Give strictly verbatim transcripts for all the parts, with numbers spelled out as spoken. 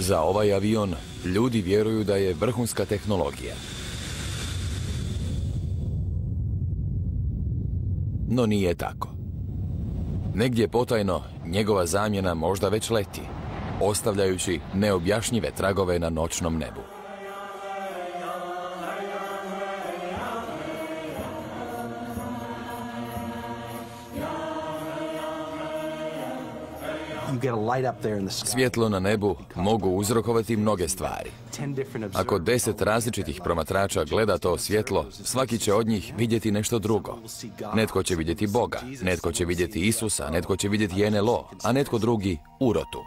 Za ovaj avion ljudi vjeruju da je vrhunska tehnologija. No nije tako. Negdje potajno njegova zamjena možda već leti, ostavljajući neobjašnjive tragove na noćnom nebu. Svjetlo na nebu mogu uzrokovati mnoge stvari. Ako deset različitih promatrača gleda to svjetlo, svaki će od njih vidjeti nešto drugo. Netko će vidjeti Boga, netko će vidjeti Isusa, netko će vidjeti en el o, a netko drugi urotu.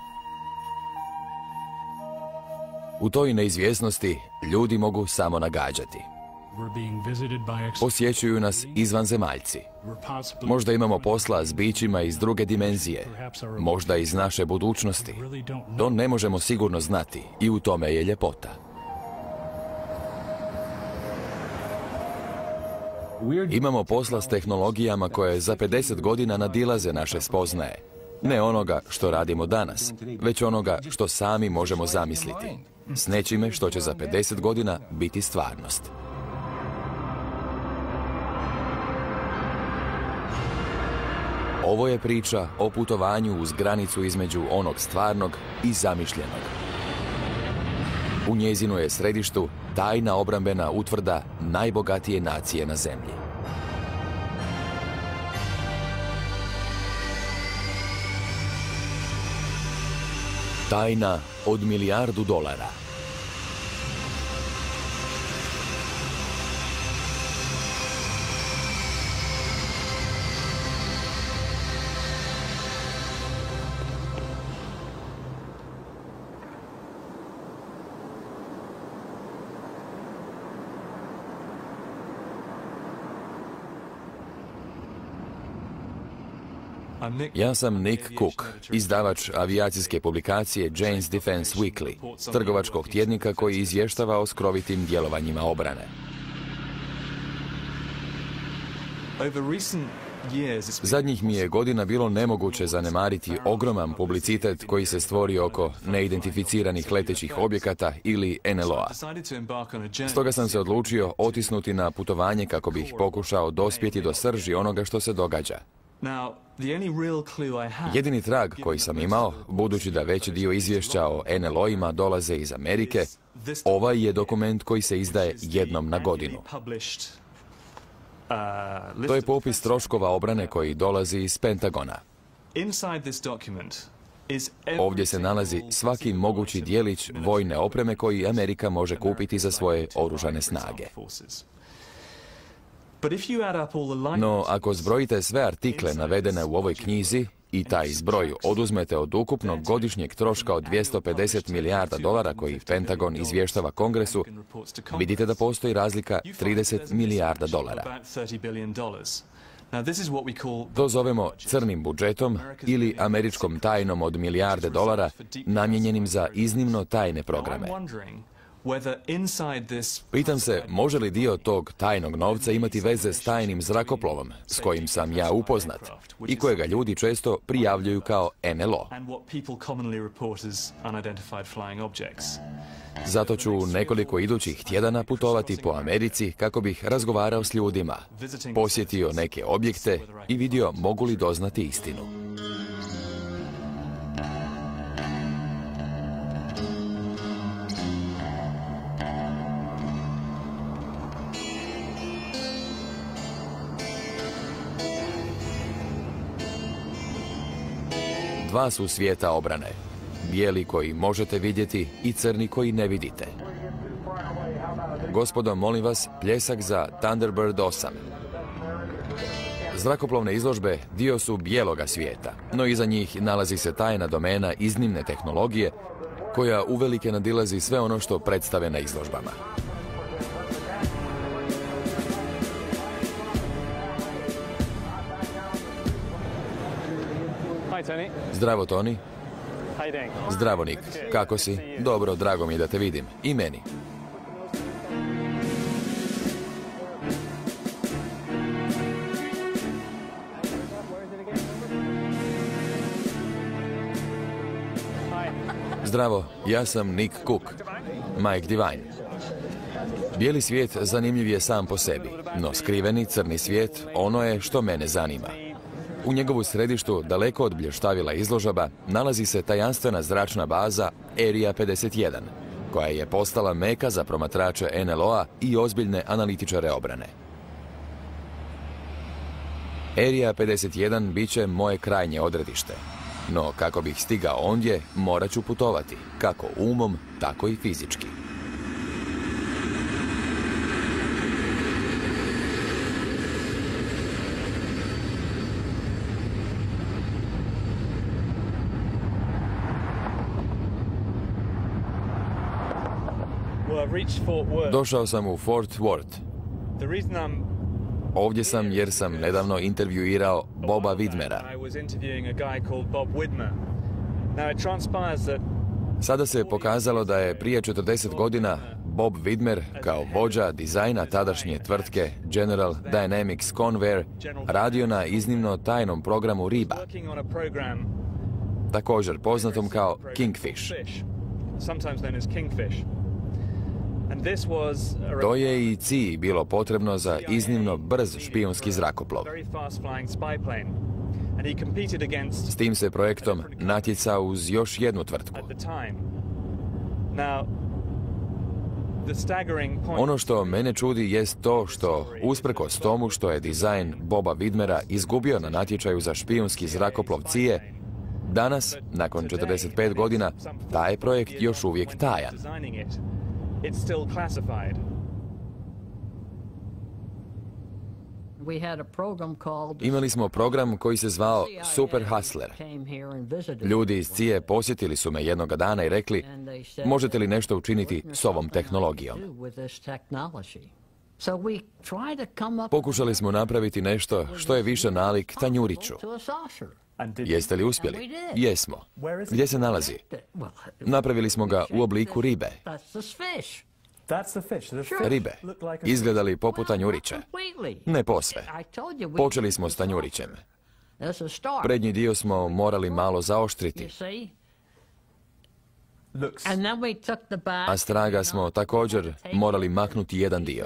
U toj neizvjesnosti ljudi mogu samo nagađati. Posjećuju nas izvanzemaljci. Možda imamo posla s bićima iz druge dimenzije, možda iz naše budućnosti. To ne možemo sigurno znati i u tome je ljepota. Imamo posla s tehnologijama koje za pedeset godina nadilaze naše spoznaje. Ne onoga što radimo danas, već onoga što sami možemo zamisliti. S nečime što će za pedeset godina biti stvarnost. Ovo je priča o putovanju uz granicu između onog stvarnog i zamišljenog. U njezinu je središtu tajna obrambena utvrda najbogatije nacije na zemlji. Tajna od milijardu dolara. Ja sam Nick Cook, izdavač avijacijske publikacije Jane's Defense Weekly, trgovačkog tjednika koji izvještava o skrovitim djelovanjima obrane. Zadnjih mi je godina bilo nemoguće zanemariti ogroman publicitet koji se stvori oko neidentificiranih letećih objekata ili en el o-a. Stoga sam se odlučio otisnuti na putovanje kako bih pokušao dospjeti do srži onoga što se događa. Jedini trag koji sam imao, budući da veći dio izvješća o en el o-ima dolaze iz Amerike, ovaj je dokument koji se izdaje jednom na godinu. To je popis troškova obrane koji dolazi iz Pentagona. Ovdje se nalazi svaki mogući dijelić vojne opreme koji Amerika može kupiti za svoje oružane snage. No, ako zbrojite sve artikle navedene u ovoj knjizi i taj zbroj oduzmete od ukupnog godišnjeg troška od dvjesto pedeset milijarda dolara koji Pentagon izvještava Kongresu, vidite da postoji razlika trideset milijarda dolara. To zovemo crnim budžetom ili američkom tajnom od milijarde dolara namijenjenim za iznimno tajne programe. Pitam se, može li dio tog tajnog novca imati veze s tajnim zrakoplovom s kojim sam ja upoznat i kojega ljudi često prijavljuju kao en el o. Zato ću nekoliko idućih tjedana putovati po Americi kako bih razgovarao s ljudima, posjetio neke objekte i vidio mogu li doznati istinu. Dva su svijeta obrane. Bijeli koji možete vidjeti i crni koji ne vidite. Gospodo, molim vas, pljesak za Thunderbird osam. Zrakoplovne izložbe dio su bijeloga svijeta, no iza njih nalazi se tajna domena iznimne tehnologije koja uvelike nadilazi sve ono što predstave na izložbama. Zdravo, Tony. Zdravo, Nick. Kako si? Dobro, drago mi je da te vidim. I meni. Zdravo, ja sam Nick Cook, Mike Devine. Bijeli svijet zanimljiv je sam po sebi, no skriveni crni svijet ono je što mene zanima. U njegovu središtu, daleko od blještavila izložaba, nalazi se tajanstvena zračna baza Area pedeset jedan, koja je postala meka za promatrače en el o-a i ozbiljne analitičare obrane. Area pedeset jedan bit će moje krajnje odredište, no kako bih stigao ondje, morat ću putovati, kako umom, tako i fizički. Došao sam u Fort Worth. Ovdje sam jer sam nedavno intervjuirao Boba Widmera. Sada se pokazalo da je prije četrdeset godina Bob Widmer kao vođa dizajna tadašnje tvrtke General Dynamics Convair radio na iznimno tajnom programu riba, također poznatom kao Kingfish. To je i C I A bilo potrebno za iznimno brz špijunski zrakoplov. S tim se projektom natjecao uz još jednu tvrtku. Ono što mene čudi jest to što, usprkos tomu što je dizajn Boba Widmera izgubio na natječaju za špijunski zrakoplov C I A, danas, nakon četrdeset pet godina, taj projekt još uvijek tajan. It's still classified. Imali smo program koji se zvao Super Hustler. Ljudi iz C I A posjetili su me jednoga dana i rekli, možete li nešto učiniti s ovom tehnologijom? Pokušali smo napraviti nešto što je više nalik tanjuriću. Jeste li uspjeli? Jesmo. Gdje se nalazi? Napravili smo ga u obliku ribe. Ribe. Izgledali poput tanjurića. Ne posve. Počeli smo s tanjurićem. Prednji dio smo morali malo zaoštriti. A straga smo također morali maknuti jedan dio.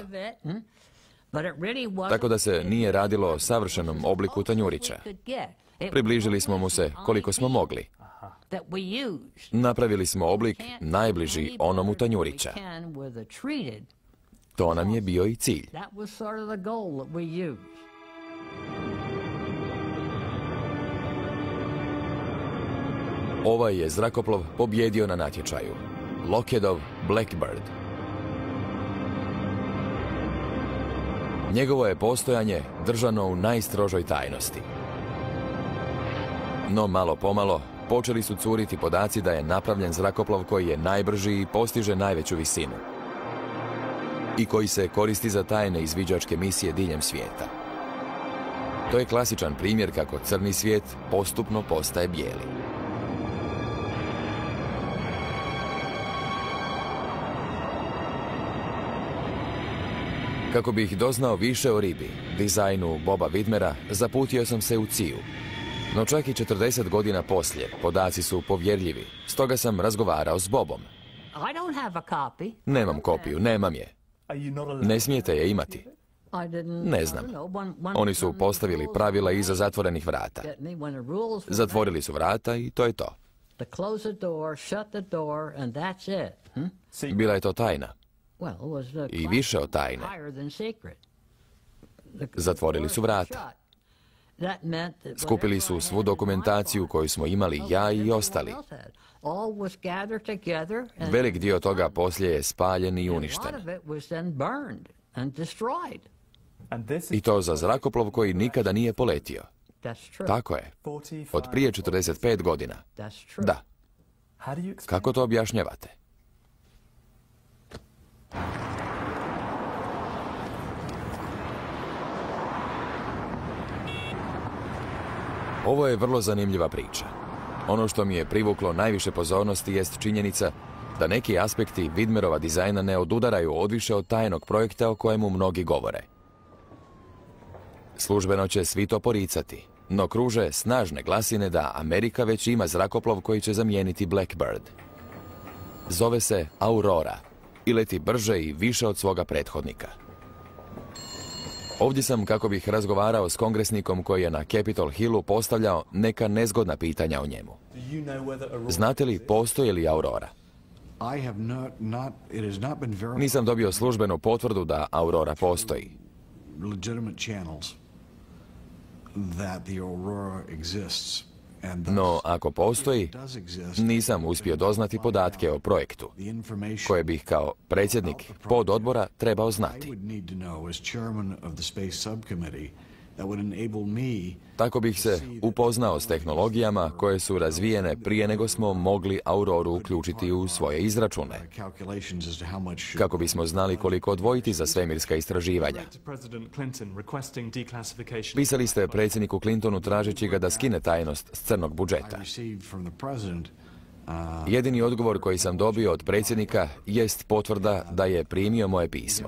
Tako da se nije radilo o savršenom obliku tanjurića. Približili smo mu se koliko smo mogli. Napravili smo oblik najbliži onomu tanjurića. To nam je bio i cilj. Ovaj je zrakoplov pobjedio na natječaju. Lockheedov Blackbird. Njegovo je postojanje držano u najstrožoj tajnosti. No malo pomalo počeli su curiti podaci da je napravljen zrakoplov koji je najbrži i postiže najveću visinu. I koji se koristi za tajne izviđačke misije diljem svijeta. To je klasičan primjer kako crni svijet postupno postaje bijeli. Kako bih doznao više o ribi, dizajnu Boba Widmera, zaputio sam se u C I A. No čak i četrdeset godina poslije, podaci su povjerljivi, stoga sam razgovarao s Bobom. Nemam kopiju, nemam je. Ne smijete je imati. Ne znam. Oni su postavili pravila iza zatvorenih vrata. Zatvorili su vrata i to je to. Bila je to tajna. I više od tajne. Zatvorili su vrata. Skupili su svu dokumentaciju koju smo imali ja i ostali. Velik dio toga poslije je spaljen i uništen. I to za zrakoplov koji nikada nije poletio. Tako je. Od prije četrdeset pet godina. Da. Kako to objašnjavate? Ovo je vrlo zanimljiva priča. Ono što mi je privuklo najviše pozornosti jest činjenica da neki aspekti Widmerova dizajna ne odudaraju odviše od tajnog projekta o kojemu mnogi govore. Službeno će svi to poricati, no kruže snažne glasine da Amerika već ima zrakoplov koji će zamijeniti Blackbird. zove se Aurora i leti brže i više od svoga prethodnika. Ovdje sam kako bih razgovarao s kongresnikom koji je na Capitol Hillu postavljao neka nezgodna pitanja o njemu. Znate li postoji li Aurora? Nisam dobio službenu potvrdu da Aurora postoji. No, ako postoji, nisam uspio doznati podatke o projektu, koje bih kao predsjednik pododbora trebao znati. Tako bih se upoznao s tehnologijama koje su razvijene prije nego smo mogli Auroru uključiti u svoje izračune, kako bismo znali koliko odvojiti za svemirska istraživanja. Pisali ste predsjedniku Clintonu tražeći ga da skine tajnost s crnog budžeta. Jedini odgovor koji sam dobio od predsjednika jest potvrda da je primio moje pismo.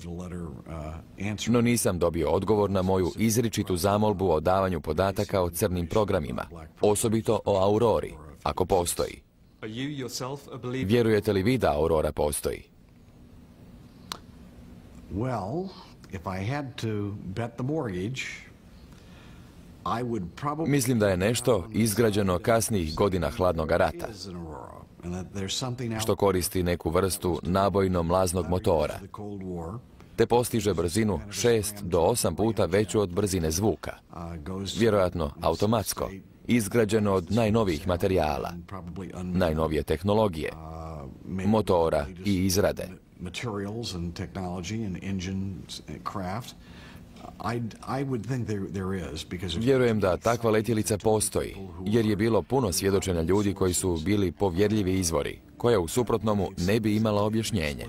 No nisam dobio odgovor na moju izričitu zamolbu o davanju podataka o crnim programima, osobito o Aurori, ako postoji. Vjerujete li vi da Aurora postoji? Mislim da je nešto izgrađeno kasnijih godina hladnog rata, što koristi neku vrstu nabojno-mlaznog motora, te postiže brzinu šest do osam puta veću od brzine zvuka, vjerojatno automatsko, izgrađeno od najnovijih materijala, najnovije tehnologije, motora i izrade. Vjerujem da takva letjelica postoji, jer je bilo puno svjedočenja ljudi koji su bili povjerljivi izvori, koja u suprotnomu ne bi imala objašnjenje.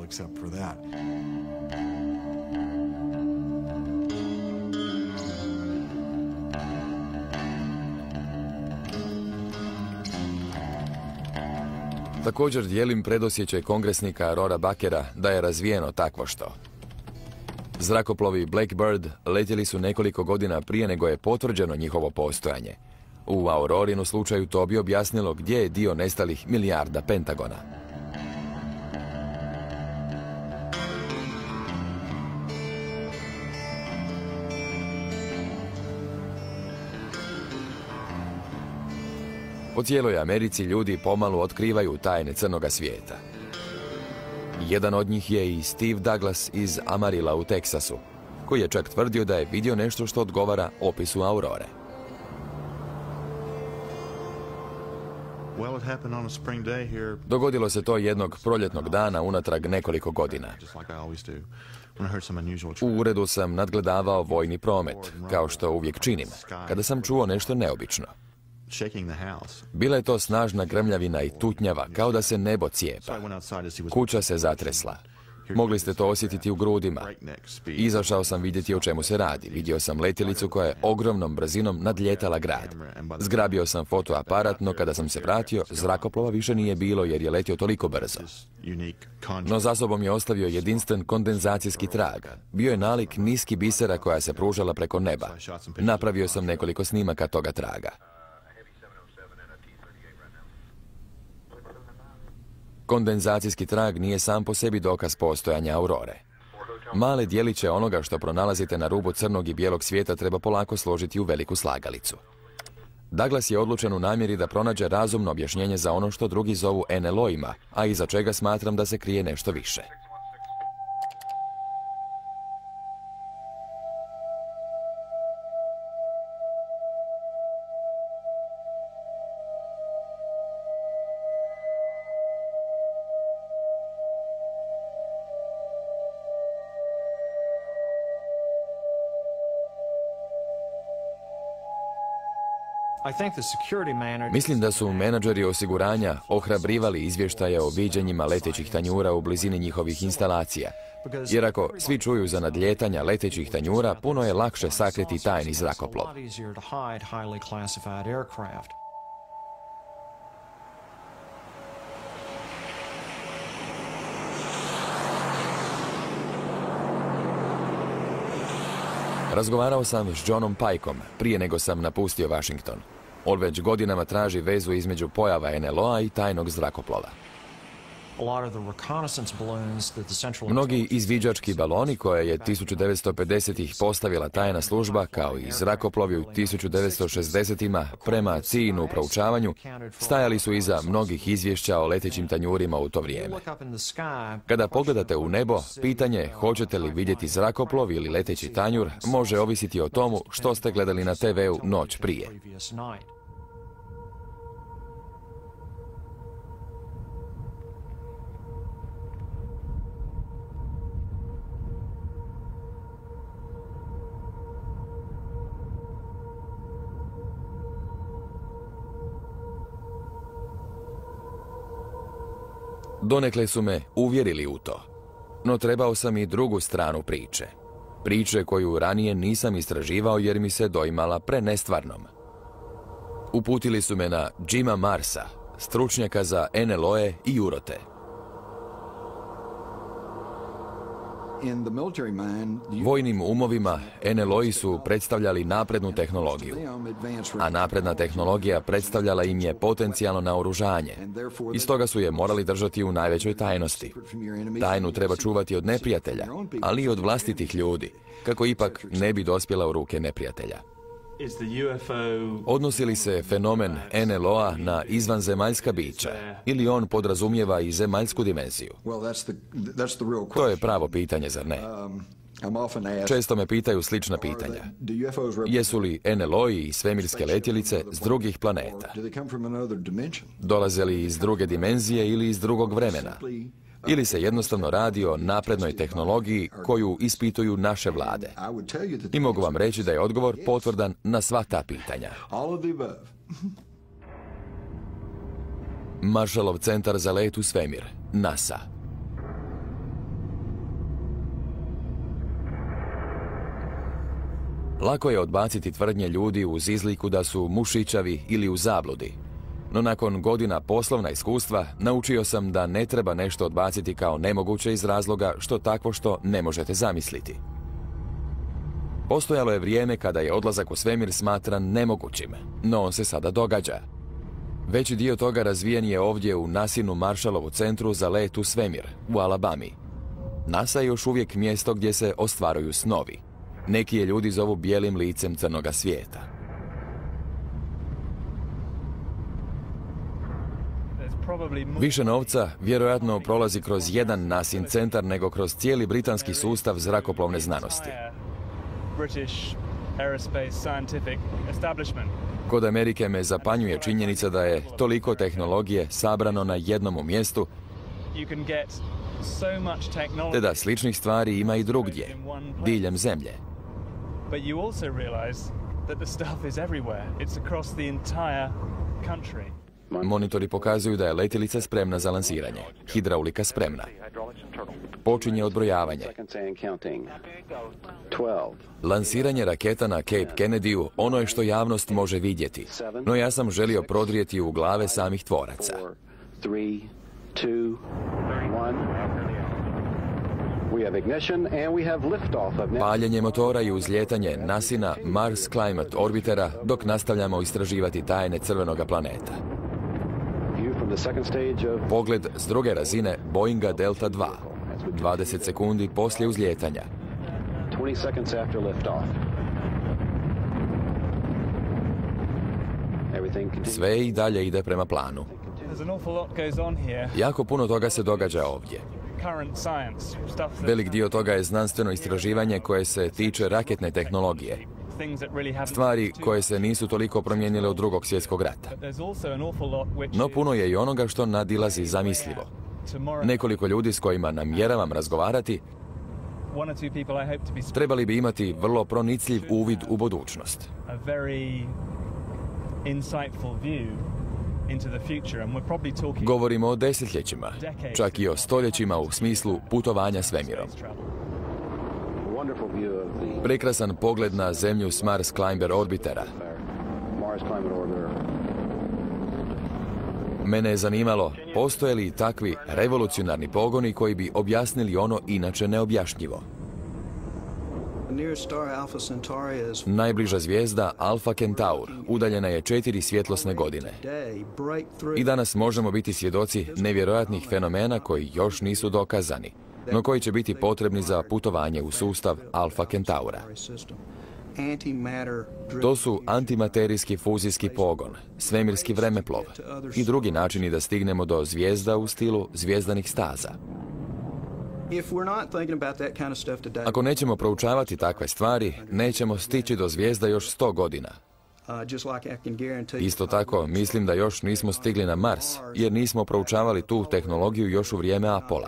Također dijelim predosjećaj kongresnika Rora Bakera da je razvijeno takvo što. Zrakoplovi Blackbird letjeli su nekoliko godina prije nego je potvrđeno njihovo postojanje. U Aurorinu slučaju to bi objasnilo gdje je dio nestalih milijarda Pentagona. Po cijeloj Americi ljudi pomalu otkrivaju tajne crnoga svijeta. Jedan od njih je i Steve Douglas iz Amarilla u Teksasu, koji je čak tvrdio da je vidio nešto što odgovara opisu Aurore. Dogodilo se to jednog proljetnog dana unatrag nekoliko godina. U uredu sam nadgledavao vojni promet, kao što uvijek činim, kada sam čuo nešto neobično. Bila je to snažna grmljavina i tutnjava, kao da se nebo cijepa. Kuća se zatresla. Mogli ste to osjetiti u grudima. Izašao sam vidjeti o čemu se radi. Vidio sam letjelicu koja je ogromnom brzinom nadljetala grad. Zgrabio sam fotoaparat, no kada sam se vratio, zrakoplova više nije bilo jer je letio toliko brzo. No za sobom je ostavio jedinstven kondenzacijski trag. Bio je nalik niski bisera koja se pružala preko neba. Napravio sam nekoliko snimaka toga traga. Kondenzacijski trag nije sam po sebi dokaz postojanja Aurore. Male dijeliće onoga što pronalazite na rubu crnog i bijelog svijeta treba polako složiti u veliku slagalicu. Douglas je odlučen u namjeri da pronađe razumno objašnjenje za ono što drugi zovu en el o-ima, a iza čega smatram da se krije nešto više. Mislim da su menadžeri osiguranja ohrabrivali izvještaje o viđenjima letećih tanjura u blizini njihovih instalacija, jer ako svi čuju za nadlijetanja letećih tanjura, puno je lakše sakriti tajni zrakoplov. Razgovarao sam s Johnom Pikeom prije nego sam napustio Washington. On već godinama traži vezu između pojava en el o-a i tajnog zrakoplova. Mnogi izviđački baloni koje je tisuću devetsto pedesetih postavila tajna služba, kao i zrakoplovi u tisuću devetsto šezdesetima prema ciljnu proučavanju, stajali su iza mnogih izvješća o letećim tanjurima u to vrijeme. Kada pogledate u nebo, pitanje hoćete li vidjeti zrakoplov ili leteći tanjur može ovisiti o tomu što ste gledali na te veu noć prije. Donekle su me uvjerili u to, no trebao sam i drugu stranu priče. Priče koju ranije nisam istraživao jer mi se doimala prenestvarnom. Uputili su me na Jima Marsa, stručnjaka za en el o-e i urote. Vojnim umovima en el o-i su predstavljali naprednu tehnologiju, a napredna tehnologija predstavljala im je potencijalno naoružanje. I stoga su je morali držati u najvećoj tajnosti. Tajnu treba čuvati od neprijatelja, ali i od vlastitih ljudi, kako ipak ne bi dospjela u ruke neprijatelja. Odnosi li se fenomen en el o-a na izvanzemaljska bića ili on podrazumijeva i zemaljsku dimenziju? To je pravo pitanje, zar ne? Često me pitaju slična pitanja. Jesu li en el o-i i svemirske letjelice s drugih planeta? Dolaze li iz druge dimenzije ili iz drugog vremena? Ili se jednostavno radi o naprednoj tehnologiji koju ispituju naše vlade? I mogu vam reći da je odgovor potvrdan na sva ta pitanja. Marshallov centar za let u svemir, NASA. Lako je odbaciti tvrdnje ljudi uz izliku da su mušićavi ili u zabludi. No nakon godina poslovna iskustva naučio sam da ne treba nešto odbaciti kao nemoguće iz razloga što takvo što ne možete zamisliti. Postojalo je vrijeme kada je odlazak u svemir smatran nemogućim, no on se sada događa. Veći dio toga razvijen je ovdje u NASINu Marshallovu centru za let u svemir, u Alabami. NASA je još uvijek mjesto gdje se ostvaruju snovi. Neki je ljudi zovu bijelim licem crnoga svijeta. Više novca vjerojatno prolazi kroz jedan NASIN centar nego kroz cijeli britanski sustav zrakoplovne znanosti. Kod Amerike me zapanjuje činjenica da je toliko tehnologije sabrano na jednom mjestu, te da sličnih stvari ima i drugdje, diljem zemlje. Monitori pokazuju da je letjelica spremna za lansiranje. Hidraulika spremna. Počinje odbrojavanje. Lansiranje raketa na Cape Kennedyu ono je što javnost može vidjeti, no ja sam želio prodrijeti u glave samih tvoraca. Paljenje motora i uzlijetanje NASINa Mars Climate Orbitera dok nastavljamo istraživati tajne crvenoga planeta. Pogled s druge razine Boeinga Delta dva, dvadeset sekundi poslije uzlijetanja. Sve i dalje ide prema planu. Jako puno toga se događa ovdje. Velik dio toga je znanstveno istraživanje koje se tiče raketne tehnologije. Stvari koje se nisu toliko promijenile od drugog svjetskog rata. No puno je i onoga što nadilazi zamislivo. Nekoliko ljudi s kojima namjeravam razgovarati trebali bi imati vrlo pronicljiv uvid u budućnost. Govorimo o desetljećima, čak i o stoljećima u smislu putovanja svemirom. Prekrasan pogled na zemlju s Mars Climber Orbitera. Mene je zanimalo, postoje li takvi revolucionarni pogoni koji bi objasnili ono inače neobjašnjivo. Najbliža zvijezda Alfa Centaur udaljena je četiri svjetlosne godine. I danas možemo biti svjedoci nevjerojatnih fenomena koji još nisu dokazani, no koji će biti potrebni za putovanje u sustav Alfa Centaura. To su antimaterijski fuzijski pogon, svemirski vremeplov i drugi načini da stignemo do zvijezda u stilu zvijezdanih staza. Ako nećemo proučavati takve stvari, nećemo stići do zvijezda još sto godina. Isto tako, mislim da još nismo stigli na Mars, jer nismo proučavali tu tehnologiju još u vrijeme Apola.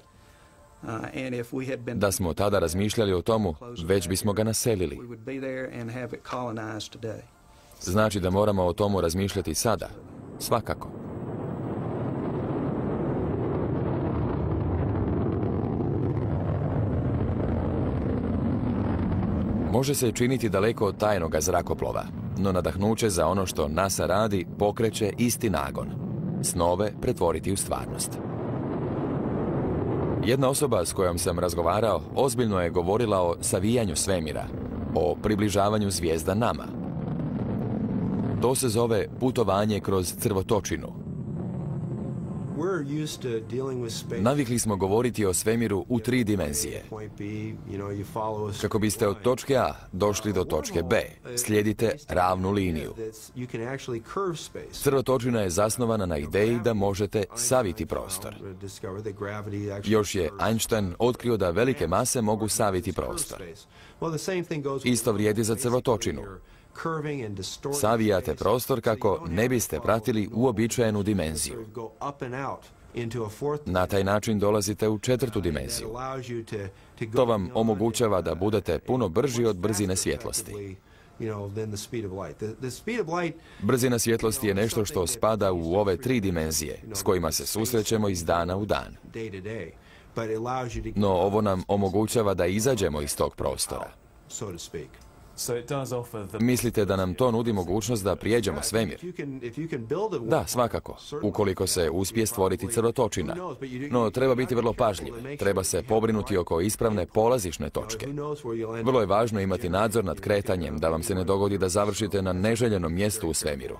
Da smo tada razmišljali o tomu, već bismo ga naselili. Znači da moramo o tomu razmišljati sada, svakako. Može se činiti daleko od tajnoga zrakoplova, no nadahnuće za ono što NASA radi pokreće isti nagon. Snove pretvoriti u stvarnost. Jedna osoba s kojom sam razgovarao ozbiljno je govorila o savijanju svemira, o približavanju zvijezda nama. To se zove putovanje kroz crvotočinu. Navikli smo govoriti o svemiru u tri dimenzije. Kako biste od točke A došli do točke B, slijedite ravnu liniju. Crvotočina je zasnovana na ideji da možete saviti prostor. Još je Einstein otkrio da velike mase mogu saviti prostor. Isto vrijedi za crvotočinu. Savijate prostor kako ne biste pratili uobičajenu dimenziju. Na taj način dolazite u četvrtu dimenziju. To vam omogućava da budete puno brži od brzine svjetlosti. Brzina svjetlosti je nešto što spada u ove tri dimenzije s kojima se susrećemo iz dana u dan. No ovo nam omogućava da izađemo iz tog prostora. Mislite da nam to nudi mogućnost da prijeđemo svemir? Da, svakako, ukoliko se uspije stvoriti crvotočina. No, treba biti vrlo pažljiv. Treba se pobrinuti oko ispravne polazišne točke. Vrlo je važno imati nadzor nad kretanjem, da vam se ne dogodi da završite na neželjenom mjestu u svemiru.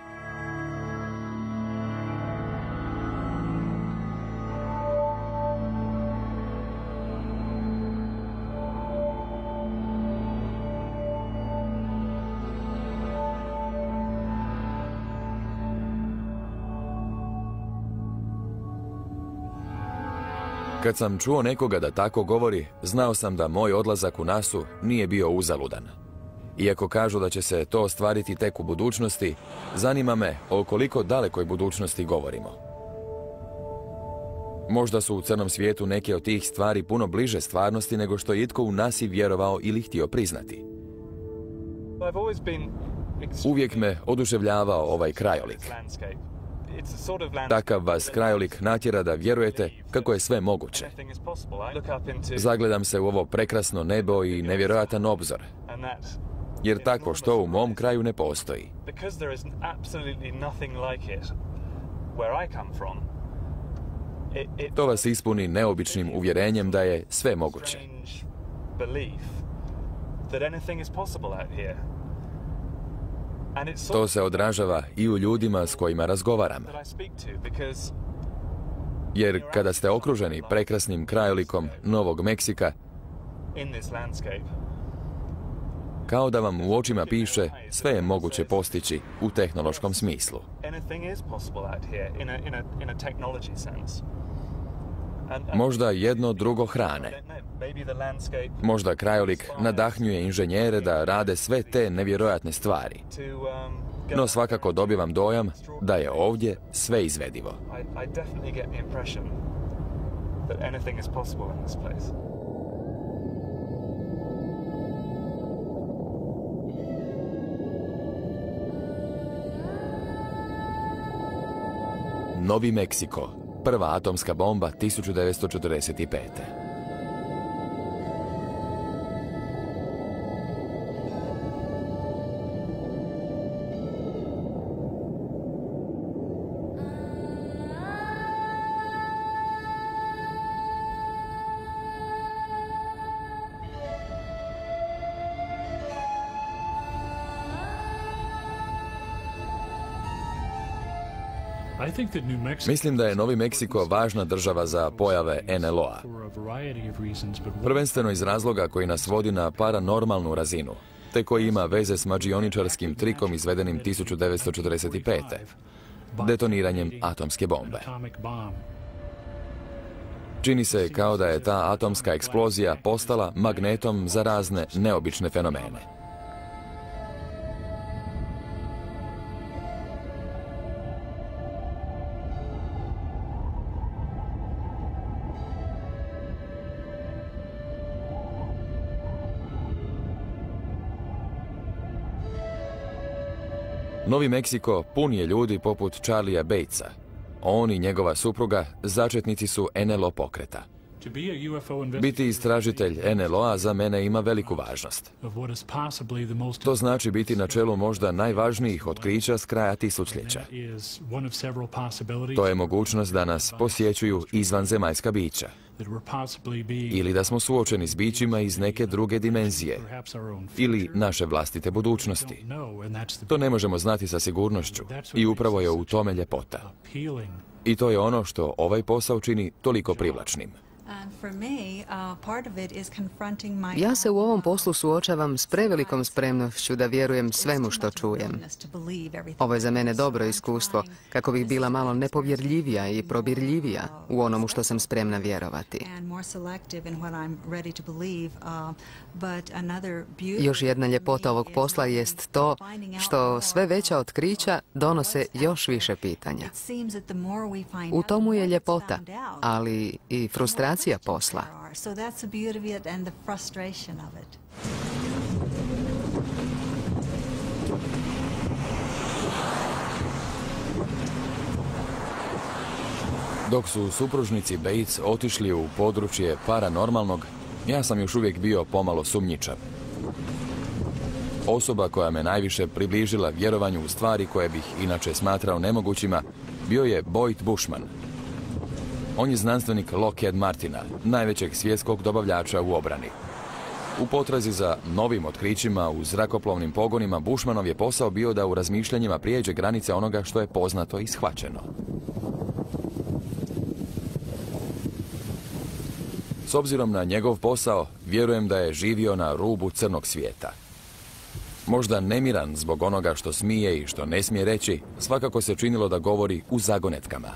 Kad sam čuo nekoga da tako govori, znao sam da moj odlazak u nasu nije bio uzaludan. Iako kažu da će se to ostvariti tek u budućnosti, zanima me o koliko dalekoj budućnosti govorimo. Možda su u crnom svijetu neke od tih stvari puno bliže stvarnosti nego što je itko u nasi vjerovao ili htio priznati. Uvijek me oduševljavao ovaj krajolik. Takav vas krajolik natjera da vjerujete kako je sve moguće. Zagledam se u ovo prekrasno nebo i nevjerojatan obzor, jer tako što u mom kraju ne postoji. To vas ispuni neobičnim uvjerenjem da je sve moguće. To se odražava i u ljudima s kojima razgovaram. Jer kada ste okruženi prekrasnim krajolikom Novog Meksika, kao da vam u očima piše sve je moguće postići u tehnološkom smislu. Možda jedno drugo hrane. Možda krajolik nadahnjuje inženjere da rade sve te nevjerojatne stvari. No svakako dobivam dojam da je ovdje sve izvedivo. Novi Meksiko. Prva atomska bomba tisuću devetsto četrdeset pete. Mislim da je Novi Meksiko važna država za pojave en el o-a. Prvenstveno iz razloga koji nas vodi na paranormalnu razinu, te koji ima veze s mađioničarskim trikom izvedenim tisuću devetsto četrdeset pete. detoniranjem atomske bombe. Čini se kao da je ta atomska eksplozija postala magnetom za razne neobične fenomene. Novi Meksiko pun je ljudi poput Charlie'a Batesa. On i njegova supruga začetnici su en el o pokreta. Biti istražitelj en el o-a za mene ima veliku važnost. To znači biti na čelu možda najvažnijih otkrića s kraja tisućljeća. To je mogućnost da nas posjećuju izvanzemaljska bića. Ili da smo suočeni s bićima iz neke druge dimenzije. Ili naše vlastite budućnosti. To ne možemo znati sa sigurnošću. I upravo je u tome ljepota. I to je ono što ovaj posao čini toliko privlačnim. Ja se u ovom poslu suočavam s prevelikom spremnošću da vjerujem svemu što čujem. Ovo je za mene dobro iskustvo, kako bih bila malo nepovjerljivija i probirljivija u onomu što sam spremna vjerovati. Još jedna ljepota ovog posla jest to što sve veća otkrića donose još više pitanja. U tomu je ljepota, ali i frustracija posla. Dok su supružnici Bates otišli u područje paranormalnog, ja sam još uvijek bio pomalo sumnjičav. Osoba koja me najviše približila vjerovanju u stvari koje bih inače smatrao nemogućima bio je Boyd Bushman. On je znanstvenik Lockheed Martina, najvećeg svjetskog dobavljača u obrani. U potrazi za novim otkrićima u zrakoplovnim pogonima Bushmanov je posao bio da u razmišljanjima prijeđe granice onoga što je poznato i shvaćeno. S obzirom na njegov posao, vjerujem da je živio na rubu crnog svijeta. Možda nemiran zbog onoga što smije i što ne smije reći, svakako se činilo da govori u zagonetkama.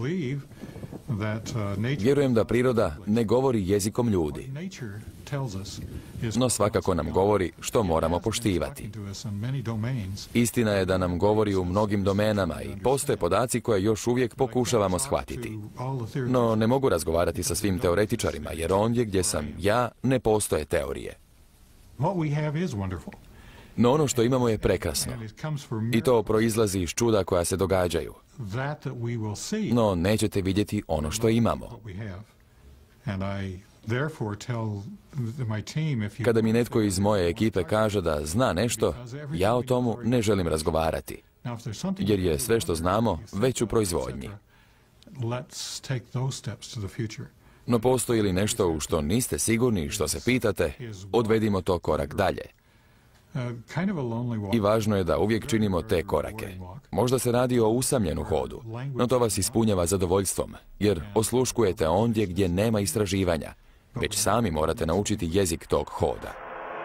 Vjerujem da priroda ne govori jezikom ljudi, no svakako nam govori što moramo poštivati. Istina je da nam govori u mnogim domenama i postoje podaci koje još uvijek pokušavamo shvatiti. No ne mogu razgovarati sa svim teoretičarima, jer ondje gdje sam ja ne postoje teorije. No ono što imamo je prekrasno. I to proizlazi iz čuda koja se događaju. No nećete vidjeti ono što imamo. Kada mi netko iz moje ekipe kaže da zna nešto, ja o tomu ne želim razgovarati. Jer je sve što znamo već u proizvodnji. No postoji li nešto u što niste sigurni, što se pitate, odvedimo to korak dalje. I važno je da uvijek činimo te korake. Možda se radi o usamljenu hodu, no to vas ispunjava zadovoljstvom, jer osluškujete ondje gdje nema istraživanja, već sami morate naučiti jezik tog hoda.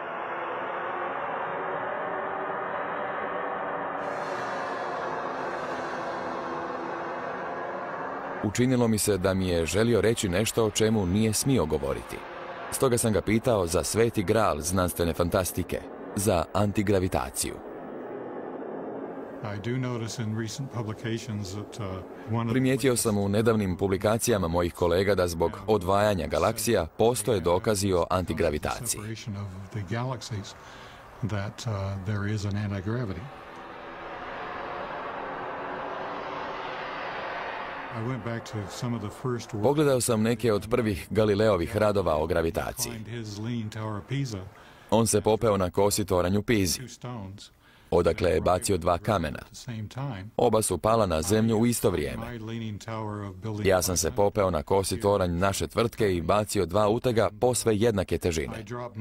Učinilo mi se da mi je želio reći nešto o čemu nije smio govoriti. Stoga sam ga pitao za sveti gral znanstvene fantastike, za antigravitaciju. Primijetio sam u nedavnim publikacijama mojih kolega da zbog odvajanja galaksija postoje dokazi o antigravitaciji. Pogledao sam neke od prvih Galileovih radova o gravitaciji. On se popeo na kosi toranj u Pizi, odakle je bacio dva kamena. Oba su pala na zemlju u isto vrijeme. Ja sam se popeo na kosi toranj naše tvrtke i bacio dva utega posve jednake težine.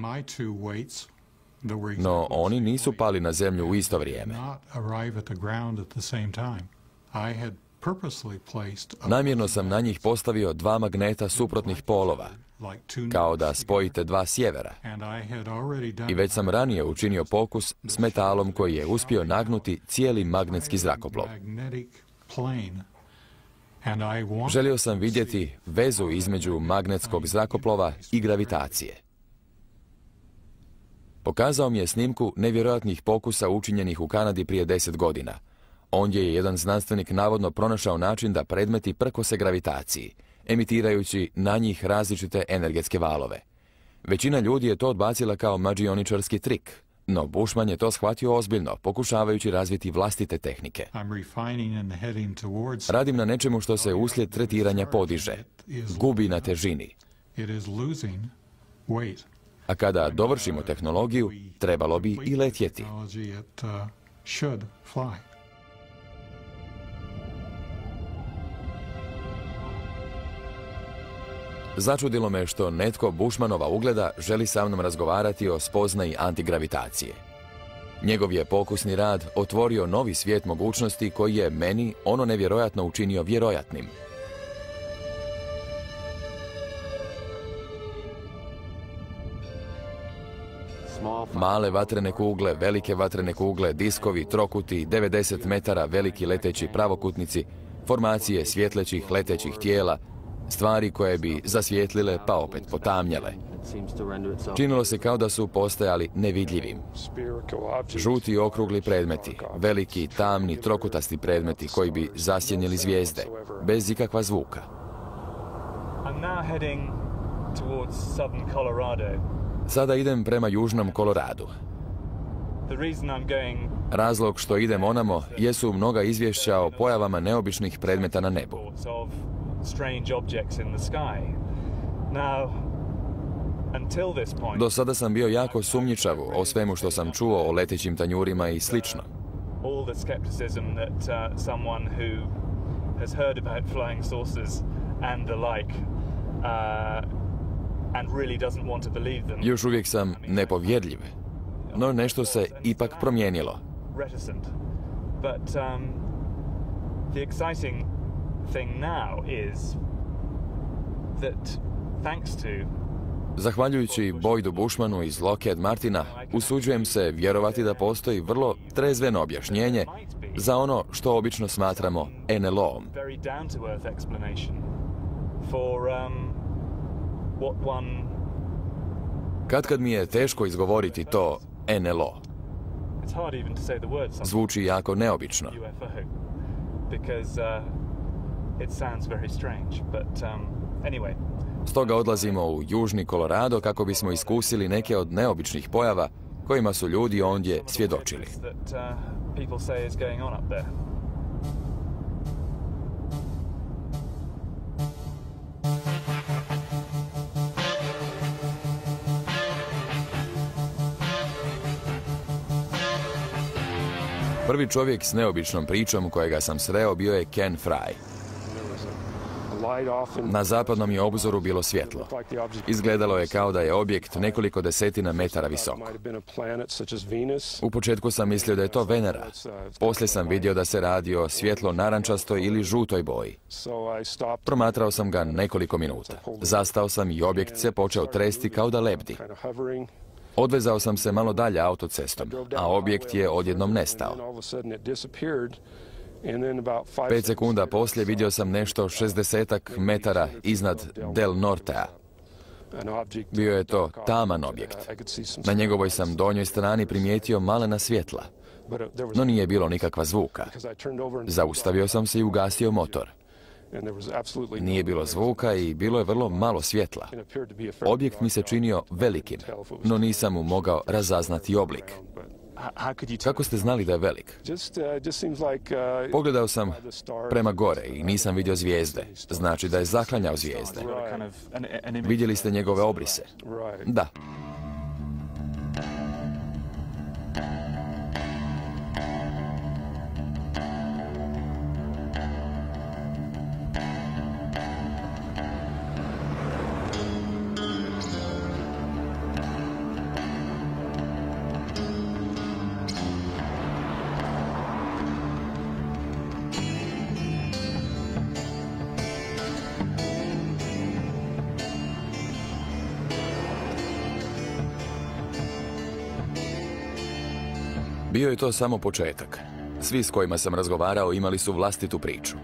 No oni nisu pali na zemlju u isto vrijeme. Namjerno sam na njih postavio dva magneta suprotnih polova, kao da spojite dva sjevera. I već sam ranije učinio pokus s metalom koji je uspio nagnuti cijeli magnetski zrakoplov. Želio sam vidjeti vezu između magnetskog zrakoplova i gravitacije. Pokazao mi je snimku nevjerojatnih pokusa učinjenih u Kanadi prije deset godina. Ondje je jedan znanstvenik navodno pronašao način da predmeti prkose gravitaciji, emitirajući na njih različite energetske valove. Većina ljudi je to odbacila kao mađioničarski trik, no Bushman je to shvatio ozbiljno, pokušavajući razviti vlastite tehnike. Radim na nečemu što se uslijed tretiranja podiže, gubi na težini. A kada dovršimo tehnologiju, trebalo bi i letjeti. Začudilo me što netko Bushmanova ugleda želi sa mnom razgovarati o spoznaji antigravitacije. Njegov je pokusni rad otvorio novi svijet mogućnosti koji je meni ono nevjerojatno učinio vjerojatnim. Male vatrene kugle, velike vatrene kugle, diskovi, trokuti, devedeset metara veliki leteći pravokutnici, formacije svjetlećih letećih tijela, stvari koje bi zasvijetlile pa opet potamnjale. Činilo se kao da su postajali nevidljivim. Žuti i okrugli predmeti, veliki, tamni, trokutasti predmeti koji bi zasjenili zvijezde, bez ikakva zvuka. Sada idem prema južnom Koloradu. Razlog što idem onamo jesu mnoga izvješća o pojavama neobičnih predmeta na nebu. Do sada sam bio jako sumnjičav o svemu što sam čuo o letećim tanjurima i slično. Još uvijek sam nepovjerljiv, no nešto se ipak promijenilo. Zahvaljujući Boydu Bushmanu iz Lockheed Martina, usuđujem se vjerovati da postoji vrlo trezveno objašnjenje za ono što obično smatramo en el o-om. Katkad mi je teško izgovoriti to en el o. Zvuči jako neobično. Stoga odlazimo u južni Kolorado kako bismo iskusili neke od neobičnih pojava kojima su ljudi ondje svjedočili. Prvi čovjek s neobičnom pričom kojega sam sreo bio je Ken Fry. Na zapadnom je obzoru bilo svjetlo. Izgledalo je kao da je objekt nekoliko desetina metara visok. U početku sam mislio da je to Venera. Poslije sam vidio da se radi o svjetlo narančastoj ili žutoj boji. Promatrao sam ga nekoliko minuta. Zastao sam i objekt se počeo tresti kao da lebdi. Odvezao sam se malo dalje autocestom, a objekt je odjednom nestao. Pet sekunda poslije vidio sam nešto šezdesetak metara iznad Del Nortea. Bio je to taman objekt. Na njegovoj sam donjoj strani primijetio malena svjetla, no nije bilo nikakva zvuka. Zaustavio sam se i ugasio motor. Nije bilo zvuka i bilo je vrlo malo svjetla. Objekt mi se činio velikim, no nisam mu mogao razaznati oblik. Kako ste znali da je velik? Pogledao sam prema gore i nisam vidio zvijezde. Znači da je zaklanjao zvijezde. Vidjeli ste njegove obrise? Da. Bio je to samo početak. Svi s kojima sam razgovarao imali su vlastitu priču.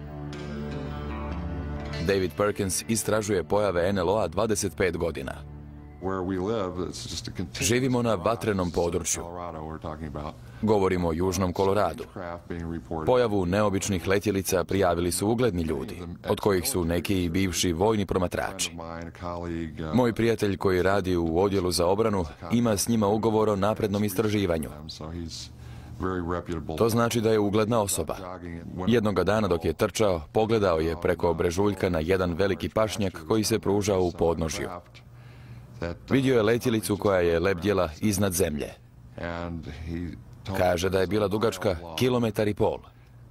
David Perkins istražuje pojave en el o a dvadeset pet godina. Živimo na vatrenom području. Govorimo o južnom Koloradu. Pojavu neobičnih letjelica prijavili su ugledni ljudi, od kojih su neki i bivši vojni promatrači. Moj prijatelj koji radi u odjelu za obranu ima s njima ugovor o naprednom istraživanju. To znači da je ugledna osoba. Jednoga dana dok je trčao, pogledao je preko brežuljka na jedan veliki pašnjak koji se pružao u podnožju. Vidio je letjelicu koja je lebdjela iznad zemlje. Kaže da je bila dugačka kilometar i pol.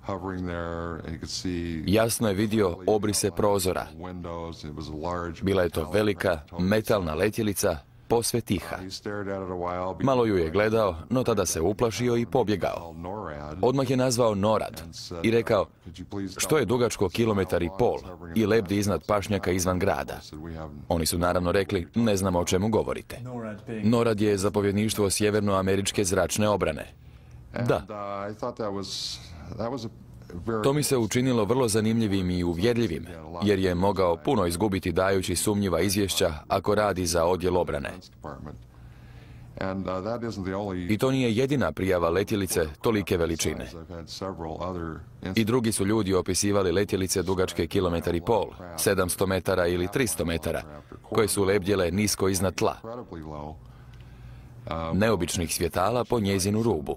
Jasno je vidio obrise prozora. Bila je to velika, metalna letjelica, posve tiha. Malo ju je gledao, no tada se uplašio i pobjegao. Odmah je nazvao NORAD i rekao, što je dugačko kilometar i pol i lebdi iznad pašnjaka izvan grada. Oni su naravno rekli, ne znamo o čemu govorite. NORAD je zapovjedništvo sjevernoameričke zračne obrane. Da. To mi se učinilo vrlo zanimljivim i uvjerljivim, jer je mogao puno izgubiti dajući sumnjiva izvješća ako radi za odjel obrane. I to nije jedina prijava letjelice tolike veličine. I drugi su ljudi opisivali letjelice dugačke kilometar i pol, sedamsto metara ili tristo metara, koje su lebdjele nisko iznad tla. Neobičnih svjetala po njezinu rubu.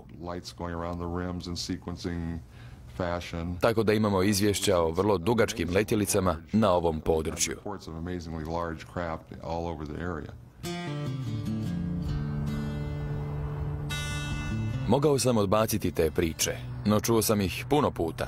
Tako da imamo izvješća o vrlo dugačkim letjelicama na ovom području. Mogao sam odbaciti te priče, no čuo sam ih puno puta.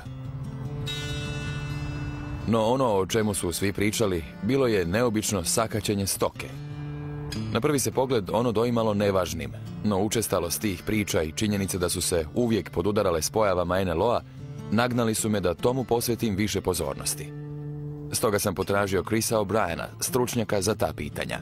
No ono o čemu su svi pričali bilo je neobično sakaćenje stoke. Na prvi se pogled ono doimalo nevažnim, no učestalost tih priča i činjenice da su se uvijek podudarale s pojavama en el o a nagnali su me da tomu posvetim više pozornosti. Stoga sam potražio Chrisa O'Briana, stručnjaka za ta pitanja.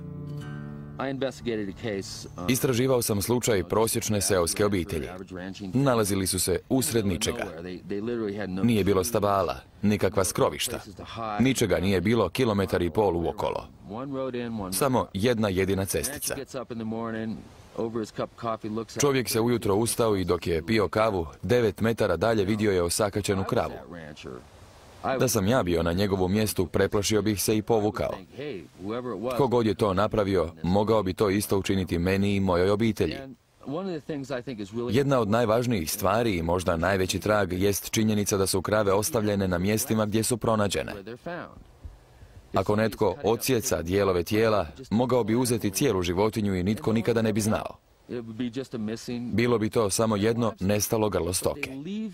Istraživao sam slučaj prosječne seoske obitelji. Nalazili su se usred ničega. Nije bilo stabala, nikakva skrovišta. Ničega nije bilo kilometar i pol uokolo. Samo jedna jedina cestica. Čovjek se ujutro ustao i dok je pio kavu, devet metara dalje vidio je osakaćenu kravu. Da sam ja bio na njegovu mjestu, preplašio bih se i povukao. Tko god je to napravio, mogao bi to isto učiniti meni i mojoj obitelji. Jedna od najvažnijih stvari i možda najveći trag jest činjenica da su krave ostavljene na mjestima gdje su pronađene. Ako netko odsjeca dijelove tijela, mogao bi uzeti cijelu životinju i nitko nikada ne bi znao. Bilo bi to samo jedno nestalo grlo stoke.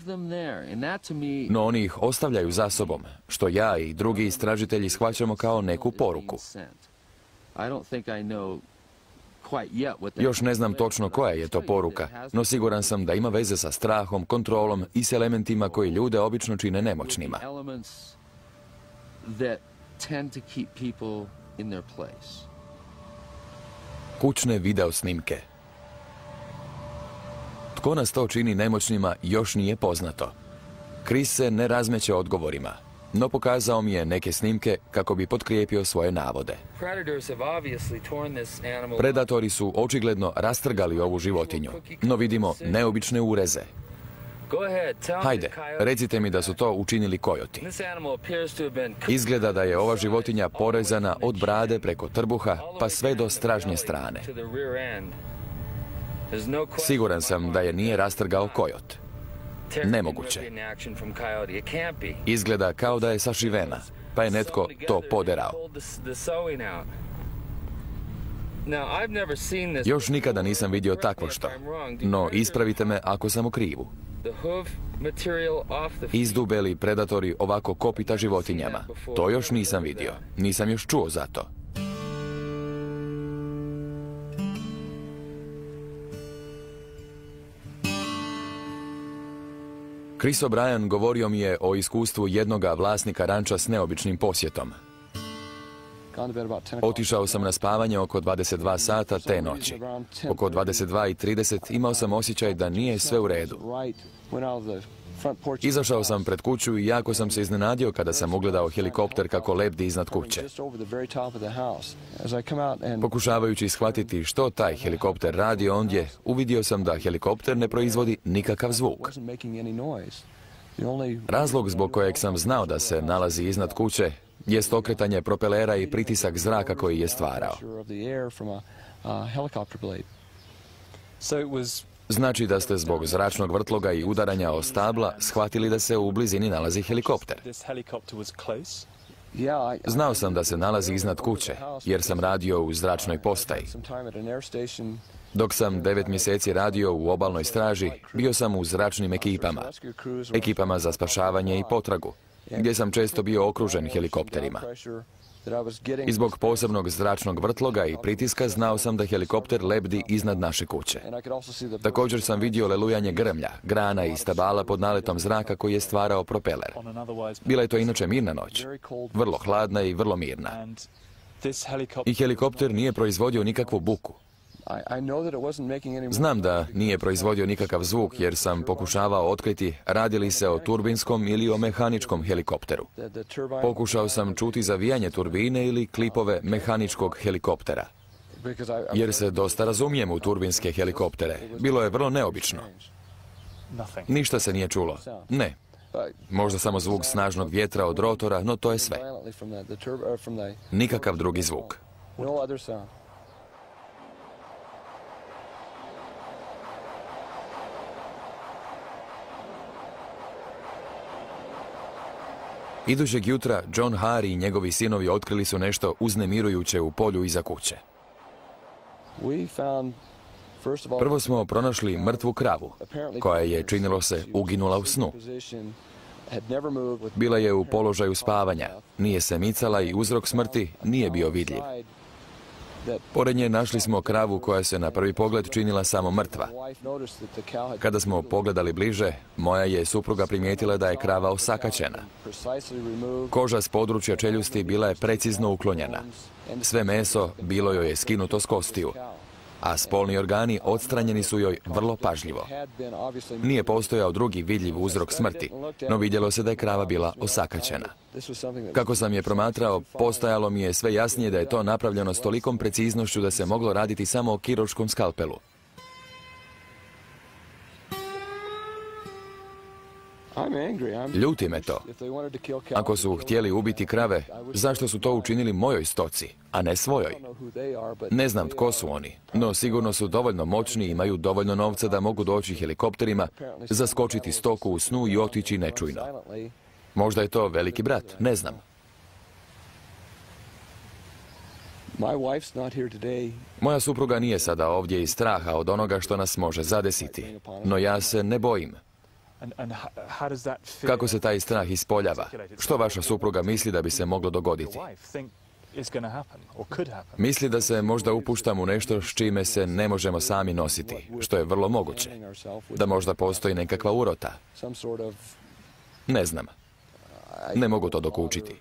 No oni ih ostavljaju za sobom, što ja i drugi istražitelji shvaćamo kao neku poruku. Još ne znam točno koja je to poruka, no siguran sam da ima veze sa strahom, kontrolom i s elementima koji ljude obično čine nemoćnima. Kućne video snimke. Tko nas to čini nemoćnima još nije poznato. Chris se ne razmeće odgovorima, no pokazao mi je neke snimke kako bi potkrijepio svoje navode. Predatori su očigledno rastrgali ovu životinju, no vidimo neobične ureze. Hajde, recite mi da su to učinili kojoti. Izgleda da je ova životinja porezana od brade preko trbuha pa sve do stražnje strane. Siguran sam da je nije rastrgao kojot. Nemoguće. Izgleda kao da je sašivena, pa je netko to poderao. Još nikada nisam vidio takvo što, no ispravite me ako sam u krivu. Izdubeli predatori ovako kopita životinjama. To još nisam vidio. Nisam još čuo za to. Chris O'Brian govorio mi je o iskustvu jednoga vlasnika ranča s neobičnim posjetom. Otišao sam na spavanje oko dvadeset dva sata te noći. Oko dvadeset dva i trideset imao sam osjećaj da nije sve u redu. Izašao sam pred kuću i jako sam se iznenadio kada sam ugledao helikopter kako lebdi iznad kuće. Pokušavajući shvatiti što taj helikopter radi ondje, uvidio sam da helikopter ne proizvodi nikakav zvuk. Razlog zbog kojeg sam znao da se nalazi iznad kuće jest okretanje propelera i pritisak zraka koji je stvarao. Znači da ste zbog zračnog vrtloga i udaranja o stabla shvatili da se u blizini nalazi helikopter. Znao sam da se nalazi iznad kuće, jer sam radio u zračnoj postaji. Dok sam devet mjeseci radio u obalnoj straži, bio sam u zračnim ekipama, ekipama za spašavanje i potragu, gdje sam često bio okružen helikopterima. I zbog posebnog zračnog vrtloga i pritiska znao sam da helikopter lebdi iznad naše kuće. Također sam vidio lelujanje grmlja, grana i stabala pod naletom zraka koji je stvarao propeler. Bila je to inače mirna noć, vrlo hladna i vrlo mirna. I helikopter nije proizvodio nikakvu buku. Znam da nije proizvodio nikakav zvuk jer sam pokušavao otkriti radi li se o turbinskom ili o mehaničkom helikopteru. Pokušao sam čuti zavijanje turbine ili klipove mehaničkog helikoptera. Jer se dosta razumijem u turbinske helikoptere. Bilo je vrlo neobično. Ništa se nije čulo. Ne. Možda samo zvuk snažnog vjetra od rotora, no to je sve. Nikakav drugi zvuk. Idućeg jutra John Harry i njegovi sinovi otkrili su nešto uznemirujuće u polju iza kuće. Prvo smo pronašli mrtvu kravu, koja je, činilo se, uginula u snu. Bila je u položaju spavanja, nije se micala i uzrok smrti nije bio vidljiv. Pored nje našli smo kravu koja se na prvi pogled činila samo mrtva. Kada smo pogledali bliže, moja je supruga primijetila da je krava osakaćena. Koža s područja čeljusti bila je precizno uklonjena. Sve meso bilo joj je skinuto s kostiju, a spolni organi odstranjeni su joj vrlo pažljivo. Nije postojao drugi vidljiv uzrok smrti, no vidjelo se da je krava bila osakaćena. Kako sam je promatrao, postajalo mi je sve jasnije da je to napravljeno s tolikom preciznošću da se moglo raditi samo o kirurškom skalpelu. Ljuti me to. Ako su htjeli ubiti krave, zašto su to učinili mojoj stoci, a ne svojoj? Ne znam tko su oni, no sigurno su dovoljno moćni i imaju dovoljno novca da mogu doći helikopterima, zaskočiti stoku u snu i otići nečujno. Možda je to veliki brat, ne znam. Moja supruga nije sada ovdje iz straha od onoga što nas može zadesiti, no ja se ne bojim. Kako se taj strah ispoljava? Što vaša supruga misli da bi se moglo dogoditi? Misli da se možda upuštam u nešto s čime se ne možemo sami nositi, što je vrlo moguće. Da možda postoji nekakva urota. Ne znam. Ne mogu to dokučiti.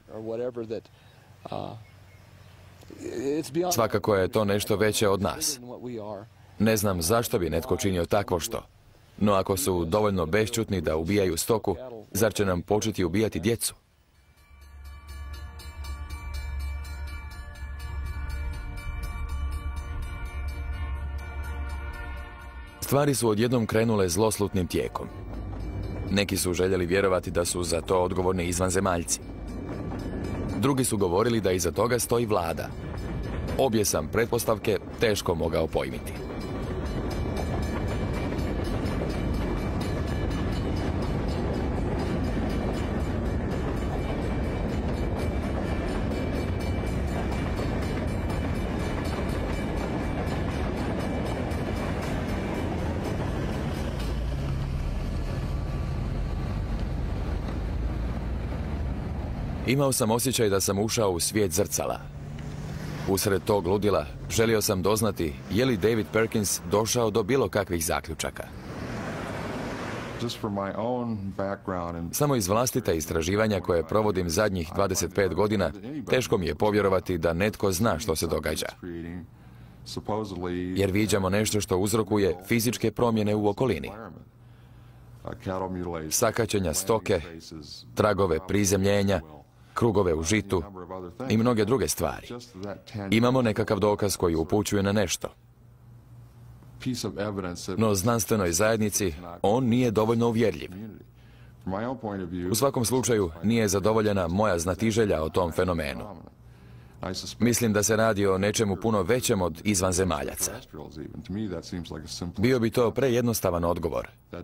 Svakako je to nešto veće od nas. Ne znam zašto bi netko činio takvo što. No ako su dovoljno bešćutni da ubijaju stoku, zar će nam početi ubijati djecu? Stvari su odjednom krenule zloslutnim tijekom. Neki su željeli vjerovati da su za to odgovorni izvanzemaljci. Drugi su govorili da iza toga stoji vlada. Obje sam pretpostavke teško mogao pojmiti. Imao sam osjećaj da sam ušao u svijet zrcala. Usred tog ludila želio sam doznati je li David Perkins došao do bilo kakvih zaključaka. Samo iz vlastita istraživanja koje provodim zadnjih dvadeset pet godina, teško mi je povjerovati da netko zna što se događa. Jer viđamo nešto što uzrokuje fizičke promjene u okolini. Sakaćenja stoke, tragove prizemljenja, krugove u žitu i mnoge druge stvari. Imamo nekakav dokaz koji upućuje na nešto. No znanstvenoj zajednici on nije dovoljno uvjerljiv. U svakom slučaju nije zadovoljena moja znatiželja o tom fenomenu. Mislim da se radi o nečemu puno većem od izvanzemaljaca. Bio bi to prejednostavan odgovor.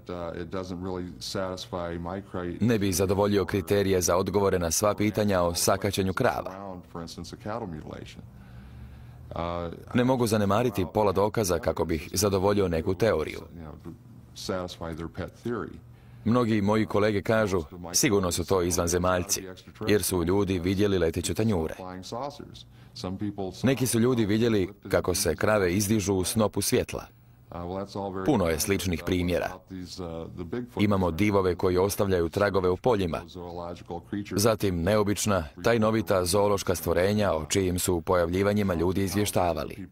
Ne bi zadovoljio kriterije za odgovore na sva pitanja o sakaćenju krava. Ne mogu zanemariti pola dokaza kako bih zadovoljio neku teoriju. Mnogi moji kolege kažu, sigurno su to izvanzemaljci, jer su ljudi vidjeli leteće tanjure. Neki su ljudi vidjeli kako se krave izdižu u snopu svjetla. Puno je sličnih primjera. Imamo divove koji ostavljaju tragove u poljima. Zatim neobična, tajnovita zoološka stvorenja o čijim su pojavljivanjima ljudi izvještavali.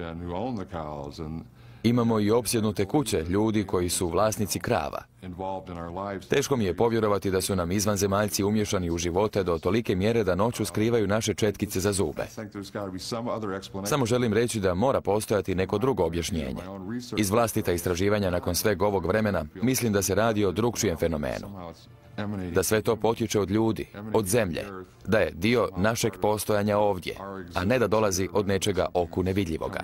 Imamo i opsjednute kuće ljudi koji su vlasnici krava. Teško mi je povjerovati da su nam izvanzemaljci umješani u živote do tolike mjere da noću skrivaju naše četkice za zube. Samo želim reći da mora postojati neko drugo objašnjenje. Iz vlastita istraživanja nakon sveg ovog vremena mislim da se radi o drugčijem fenomenu. Da sve to potječe od ljudi, od zemlje, da je dio našeg postojanja ovdje, a ne da dolazi od nečega oku nevidljivoga.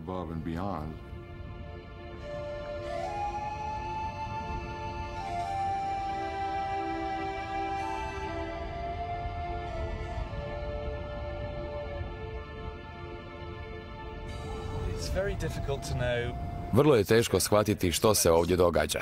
Vrlo je teško shvatiti što se ovdje događa.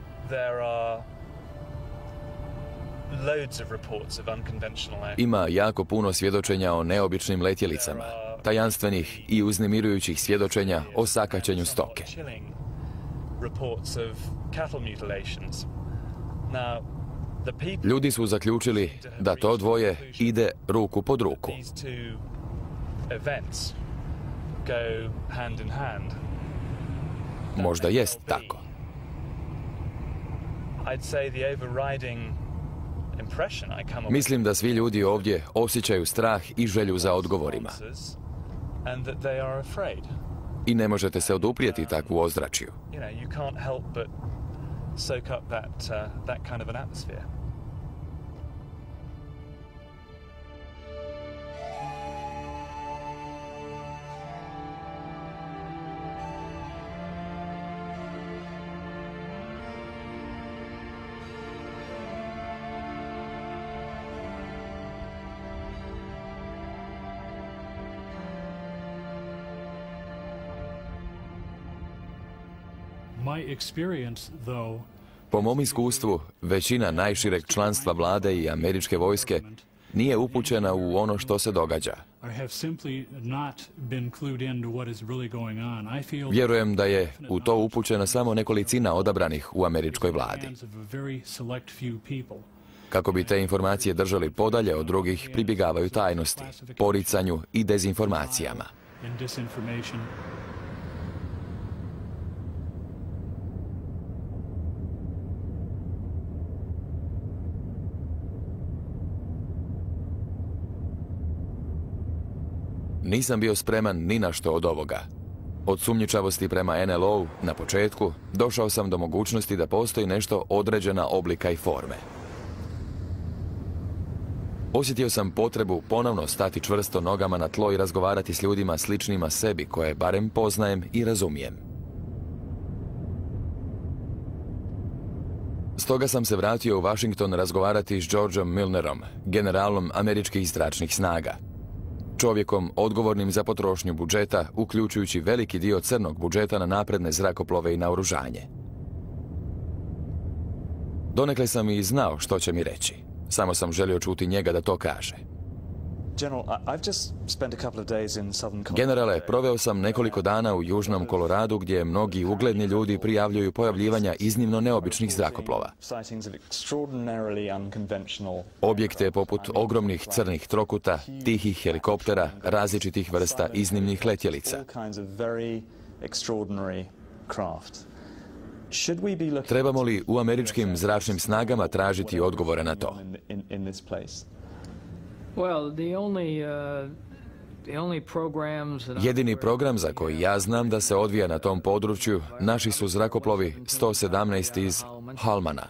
Ima jako puno svjedočenja o neobičnim letjelicama, tajanstvenih i uznemirujućih svjedočenja o sakaćenju stoke. Ljudi su zaključili da to dvoje ide ruku pod ruku. Možda jest tako. Mislim da svi ljudi ovdje osjećaju strah i želju za odgovorima. I ne možete se oduprijeti takvu ozračju. Po mom iskustvu, većina najšireg članstva vlade i američke vojske nije upućena u ono što se događa. Vjerujem da je u to upućena samo nekolicina odabranih u američkoj vladi. Kako bi te informacije držali podalje od drugih, pribjegavaju tajnosti, poricanju i dezinformacijama. Nisam bio spreman ni na što od ovoga. Od sumnjičavosti prema en el o-u na početku došao sam do mogućnosti da postoji nešto određena oblika i forme. Osjetio sam potrebu ponovno stati čvrsto nogama na tlo i razgovarati s ljudima sličnima sebi koje barem poznajem i razumijem. Stoga sam se vratio u Washington razgovarati s Georgeom Milnerom, generalom američkih zračnih snaga. Čovjekom odgovornim za potrošnju budžeta, uključujući veliki dio crnog budžeta na napredne zrakoplove i naoružanje. Donekle sam i znao što će mi reći. Samo sam želio čuti njega da to kaže. Generale, proveo sam nekoliko dana u Južnom Koloradu gdje mnogi ugledni ljudi prijavljuju pojavljivanja iznimno neobičnih zrakoplova. Objekte poput ogromnih crnih trokuta, tihih helikoptera, različitih vrsta iznimnih letjelica. Trebamo li u američkim zračnim snagama tražiti odgovore na to? Jedini program za koji ja znam da se odvija na tom području naši su zrakoplovi sto sedamnaest iz Halmana.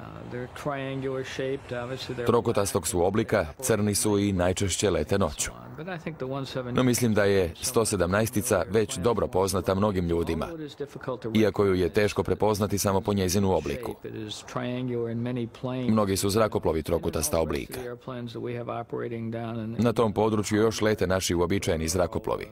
Trokutastog su oblika, crni su i najčešće lete noću. No mislim da je sto sedamnaestica već dobro poznata mnogim ljudima, iako ju je teško prepoznati samo po njezinu obliku. Mnogi su zrakoplovi trokutasta oblika. Na tom području još lete naši uobičajeni zrakoplovi.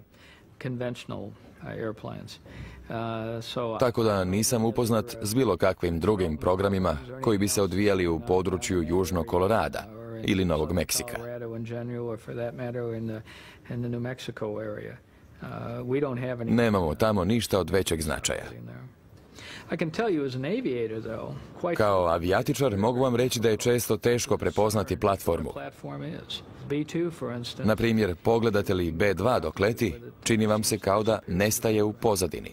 Tako da nisam upoznat s bilo kakvim drugim programima koji bi se odvijali u području Južnog Kolorada ili Novog Meksika. Nemamo tamo ništa od većeg značaja. Kao avijatičar mogu vam reći da je često teško prepoznati platformu. Na primjer, pogledate li be dva dok leti, čini vam se kao da nestaje u pozadini.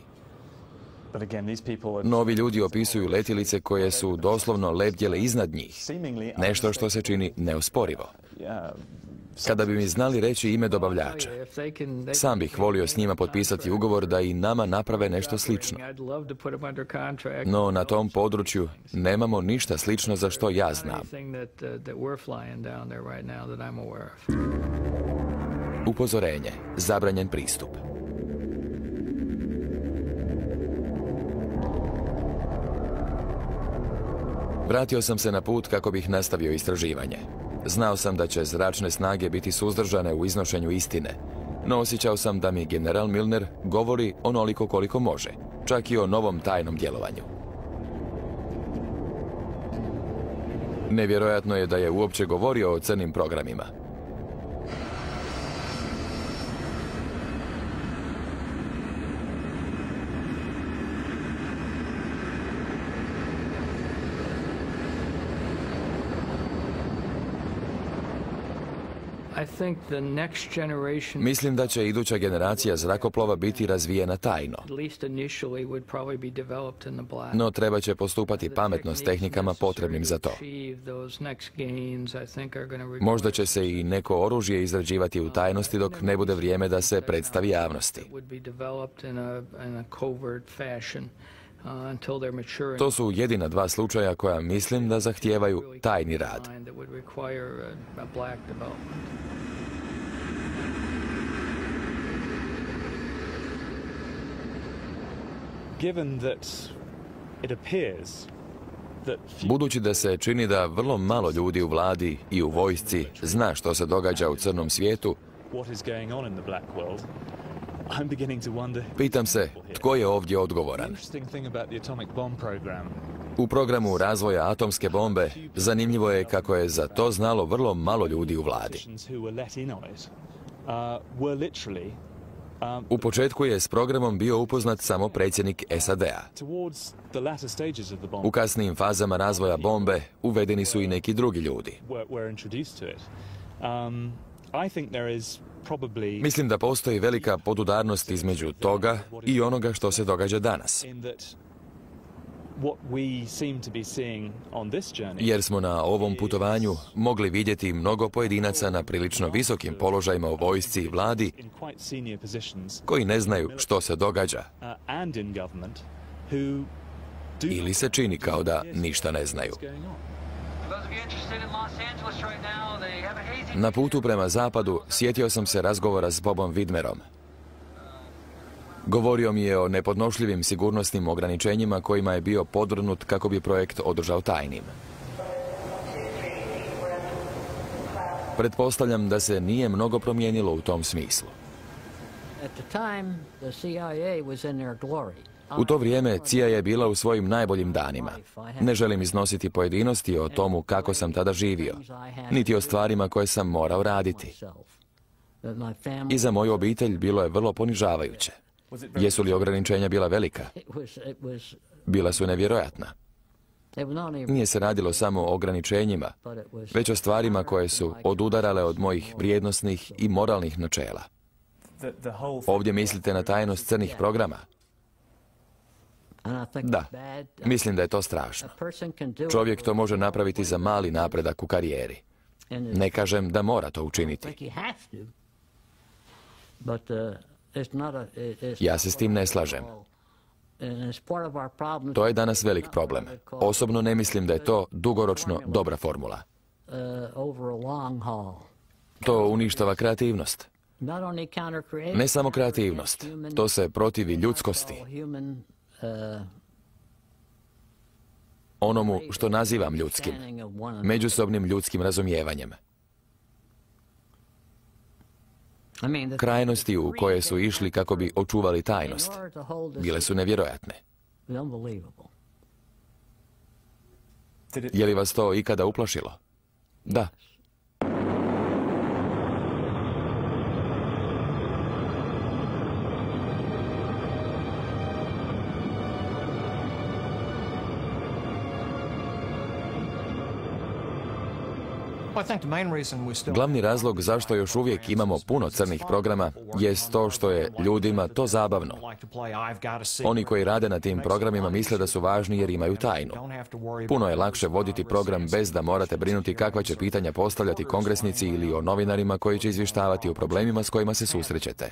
Novi ljudi opisuju letjelice koje su doslovno lebdjele iznad njih, nešto što se čini neosporivo. Kada bi mi znali reći ime dobavljača, sam bih volio s njima potpisati ugovor da i nama naprave nešto slično. No na tom području nemamo ništa slično za što ja znam. Upozorenje, zabranjen pristup. Vratio sam se na put kako bih nastavio istraživanje. Znao sam da će zračne snage biti suzdržane u iznošenju istine, no osjećao sam da mi general Milner govori onoliko koliko može, čak i o novom tajnom djelovanju. Nevjerojatno je da je uopće govorio o crnim programima. Mislim da će iduća generacija zrakoplova biti razvijena tajno. No treba će postupati pametno s tehnikama potrebnim za to. Možda će se i neko oružje izrađivati u tajnosti dok ne bude vrijeme da se predstavi javnosti. To su jedina dva slučaja koja mislim da zahtijevaju tajni rad. Budući da se čini da vrlo malo ljudi u vladi i u vojsci zna što se događa u crnom svijetu, pitam se tko je ovdje odgovoran. U programu razvoja atomske bombe zanimljivo je kako je za to znalo vrlo malo ljudi u vladi. U početku je s programom bio upoznat samo predsjednik es a de a. U kasnijim fazama razvoja bombe uvedeni su i neki drugi ljudi. Mislim da postoji velika podudarnost između toga i onoga što se događa danas. Jer smo na ovom putovanju mogli vidjeti mnogo pojedinaca na prilično visokim položajima u vojsci i vladi koji ne znaju što se događa ili se čini kao da ništa ne znaju. Na putu prema zapadu sjetio sam se razgovora s Bobom Widmerom. Govorio mi je o nepodnošljivim sigurnosnim ograničenjima kojima je bio podvrgnut kako bi projekt održao tajnim. Pretpostavljam da se nije mnogo promijenilo u tom smislu. U to vrijeme C I A je bila u svojim najboljim danima. Ne želim iznositi pojedinosti o tomu kako sam tada živio, niti o stvarima koje sam morao raditi. I za moju obitelj bilo je vrlo ponižavajuće. Jesu li ograničenja bila velika? Bila su nevjerojatna. Nije se radilo samo o ograničenjima, već o stvarima koje su odudarale od mojih vrijednosnih i moralnih načela. Ovdje mislite na tajnost crnih programa? Da, mislim da je to strašno. Čovjek to može napraviti za mali napredak u karijeri. Ne kažem da mora to učiniti. Ja se s tim ne slažem. To je danas velik problem. Osobno ne mislim da je to dugoročno dobra formula. To uništava kreativnost. Ne samo kreativnost, to se protivi ljudskosti. Onomu što nazivam ljudskim, međusobnim ljudskim razumijevanjem. Krajnosti u koje su išli kako bi očuvali tajnost bile su nevjerojatne. Je li vas to ikada uplašilo? Da. Glavni razlog zašto još uvijek imamo puno crnih programa jest to što je ljudima to zabavno. Oni koji rade na tim programima misle da su važni jer imaju tajnu. Puno je lakše voditi program bez da morate brinuti kakva će pitanja postavljati kongresnici ili o novinarima koji će izvještavati o problemima s kojima se susrećete.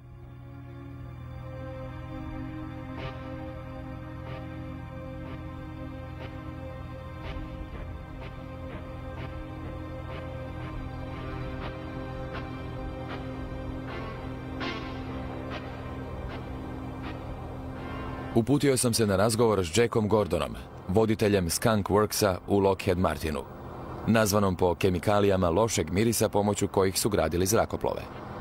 Uputio sam se na razgovor s Jackom Gordonom, voditeljem Skunk Worksa u Lockheed Martinu, nazvanom po kemikalijama lošeg mirisa pomoću kojih su gradili zrakoplove.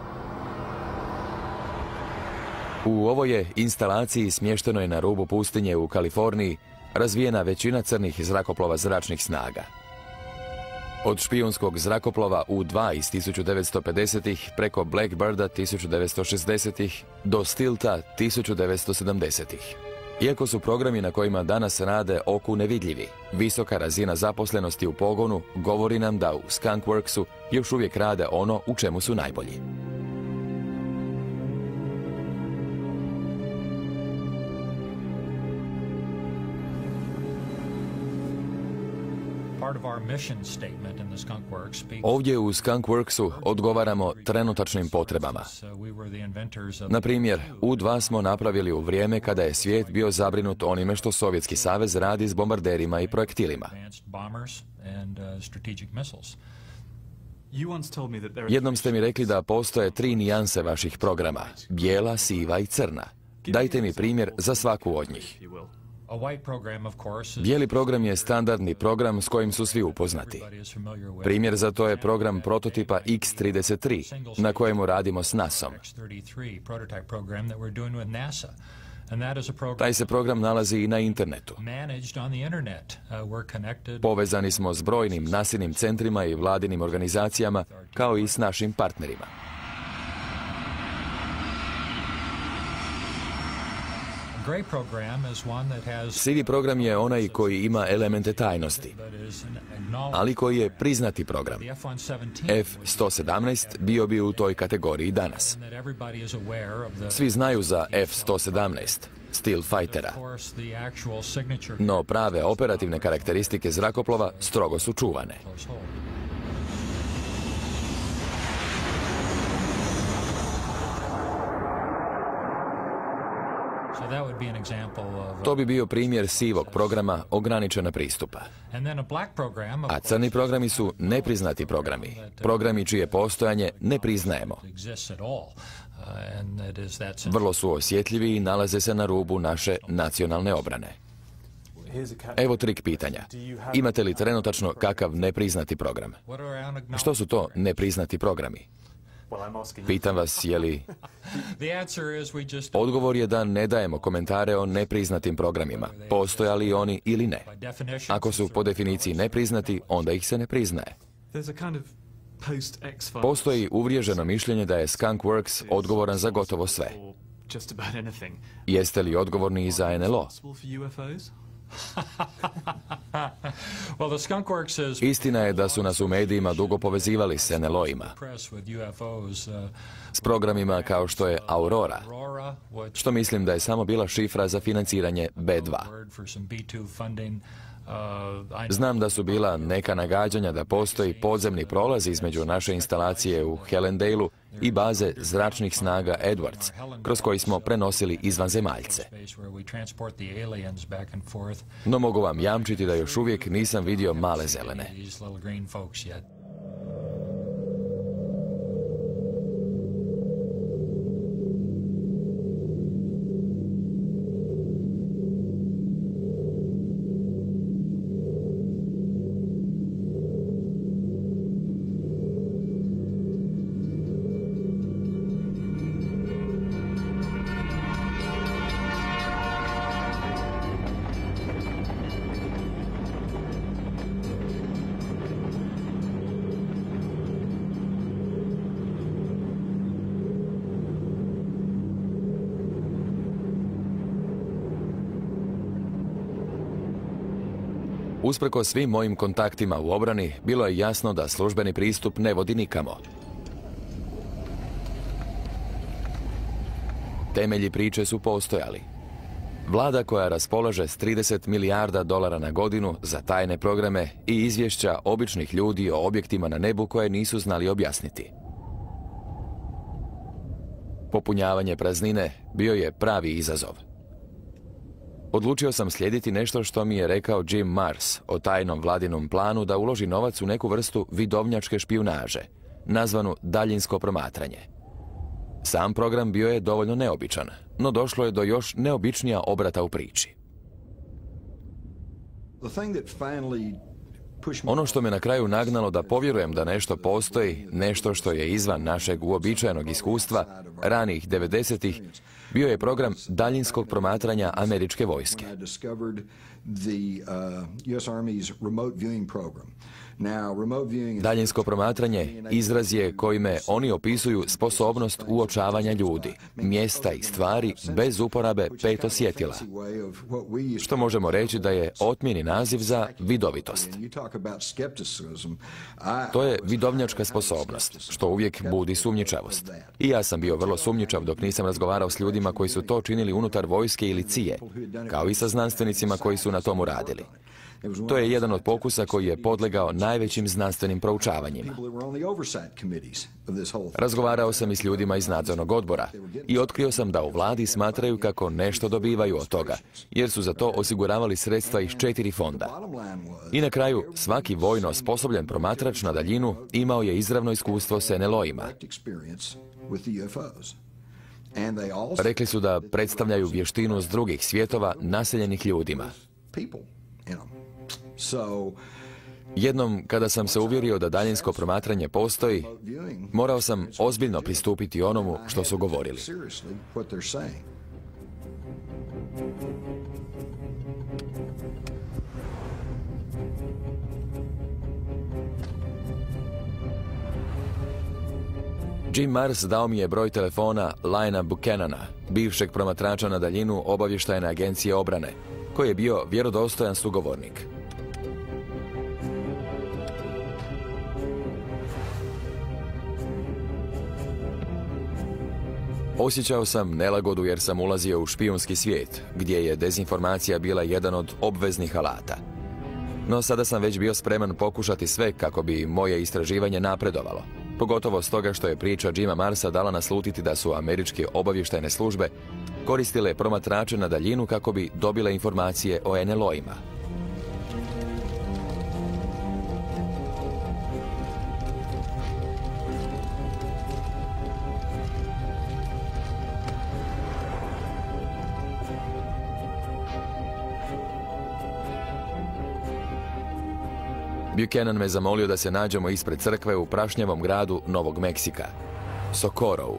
U ovoj je instalaciji smještenoj na rubu pustinje u Kaliforniji razvijena većina crnih zrakoplova zračnih snaga. Od špijunskog zrakoplova U dva iz tisuću devetsto pedesetih preko Blackbirda tisuću devetsto šezdesetih do Stilta tisuću devetsto sedamdesetih. Iako su programi na kojima danas rade oku nevidljivi, visoka razina zaposlenosti u pogonu govori nam da u Skunk Worksu još uvijek rade ono u čemu su najbolji. Ovdje u Skunk Worksu odgovaramo trenutačnim potrebama. Na primjer, U dva smo napravili u vrijeme kada je svijet bio zabrinut onime što Sovjetski savez radi s bombarderima i projektilima. Jednom ste mi rekli da postoje tri nijanse vaših programa, bijela, siva i crna. Dajte mi primjer za svaku od njih. Bijeli program je standardni program s kojim su svi upoznati. Primjer za to je program prototipa X trideset tri, na kojemu radimo s nasom. Taj se program nalazi i na internetu. Povezani smo s brojnim nasinim centrima i vladinim organizacijama, kao i s našim partnerima. Sivi program je onaj koji ima elemente tajnosti, ali koji je priznati program. F sto sedamnaest bio bi u toj kategoriji danas. Svi znaju za F sto sedamnaest, Steel Fightera, no prave operativne karakteristike zrakoplova strogo su čuvane. To bi bio primjer sivog programa ograničena pristupa. A crni programi su nepriznati programi. Programi čije postojanje ne priznajemo. Vrlo su osjetljivi i nalaze se na rubu naše nacionalne obrane. Evo trik pitanja. Imate li trenutačno kakav nepriznati program? Što su to nepriznati programi? Pitam vas, je li... Odgovor je da ne dajemo komentare o nepriznatim programima, postojali oni ili ne. Ako su po definiciji nepriznati, onda ih se ne priznaje. Postoji uvriježeno mišljenje da je Skunk Works odgovoran za gotovo sve. Jeste li odgovorni i za en el o? Istina je da su nas u medijima dugo povezivali s en el o-ima, s programima kao što je Aurora, što mislim da je samo bila šifra za financiranje be dva. Znam da su bila neka nagađanja da postoji podzemni prolaz između naše instalacije u Helendale-u i baze zračnih snaga Edwards, kroz koji smo prenosili izvanzemaljce. No mogu vam jamčiti da još uvijek nisam vidio male zelene. Usprkos svim mojim kontaktima u obrani, bilo je jasno da službeni pristup ne vodi nikamo. Temelji priče su postojali. Vlada koja raspolaže s trideset milijarda dolara na godinu za tajne programe i izvješća običnih ljudi o objektima na nebu koje nisu znali objasniti. Popunjavanje praznine bio je pravi izazov. Odlučio sam slijediti nešto što mi je rekao Jim Marrs o tajnom vladinom planu da uloži novac u neku vrstu vidovnjačke špijunaže, nazvanu daljinsko promatranje. Sam program bio je dovoljno neobičan, no došlo je do još neobičnija obrata u priči. Ono što me na kraju nagnalo da povjerujem da nešto postoji, nešto što je izvan našeg uobičajenog iskustva, ranih devedesetih, bio je program daljinskog promatranja američke vojske. Daljinsko promatranje izraz je kojime oni opisuju sposobnost uočavanja ljudi, mjesta i stvari bez uporabe pet osjetila, što možemo reći da je otmjeni naziv za vidovitost. To je vidovnjačka sposobnost, što uvijek budi sumnjičavost. I ja sam bio vrlo sumnjičav dok nisam razgovarao s ljudima koji su to činili unutar vojske ili C I E, kao i sa znanstvenicima koji su na tomu radili. To je jedan od pokusa koji je podlegao najvećim znanstvenim proučavanjima. Razgovarao sam i s ljudima iz nadzornog odbora i otkrio sam da u vladi smatraju kako nešto dobivaju od toga, jer su za to osiguravali sredstva iz četiri fonda. I na kraju, svaki vojno osposobljen promatrač na daljinu imao je izravno iskustvo s en el o-ima. Rekli su da predstavljaju vještinu s drugih svjetova naseljenih ljudima. Jednom, kada sam se uvjerio da daljinsko promatranje postoji, morao sam ozbiljno pristupiti onomu što su govorili. Jim Marrs dao mi je broj telefona Lyona Buchanana, bivšeg promatrača na daljinu obavještajne agencije obrane, koji je bio vjerodostojan sugovornik. Osjećao sam nelagodu jer sam ulazio u špijunski svijet, gdje je dezinformacija bila jedan od obveznih alata. No sada sam već bio spreman pokušati sve kako bi moje istraživanje napredovalo. Pogotovo stoga što je priča Jima Marsa dala naslutiti da su američke obavještajne službe koristile promatrače na daljinu kako bi dobile informacije o en el o-ima. Buchanan me zamolio da se nađemo ispred crkve u prašnjavom gradu Novog Meksika, Socorro.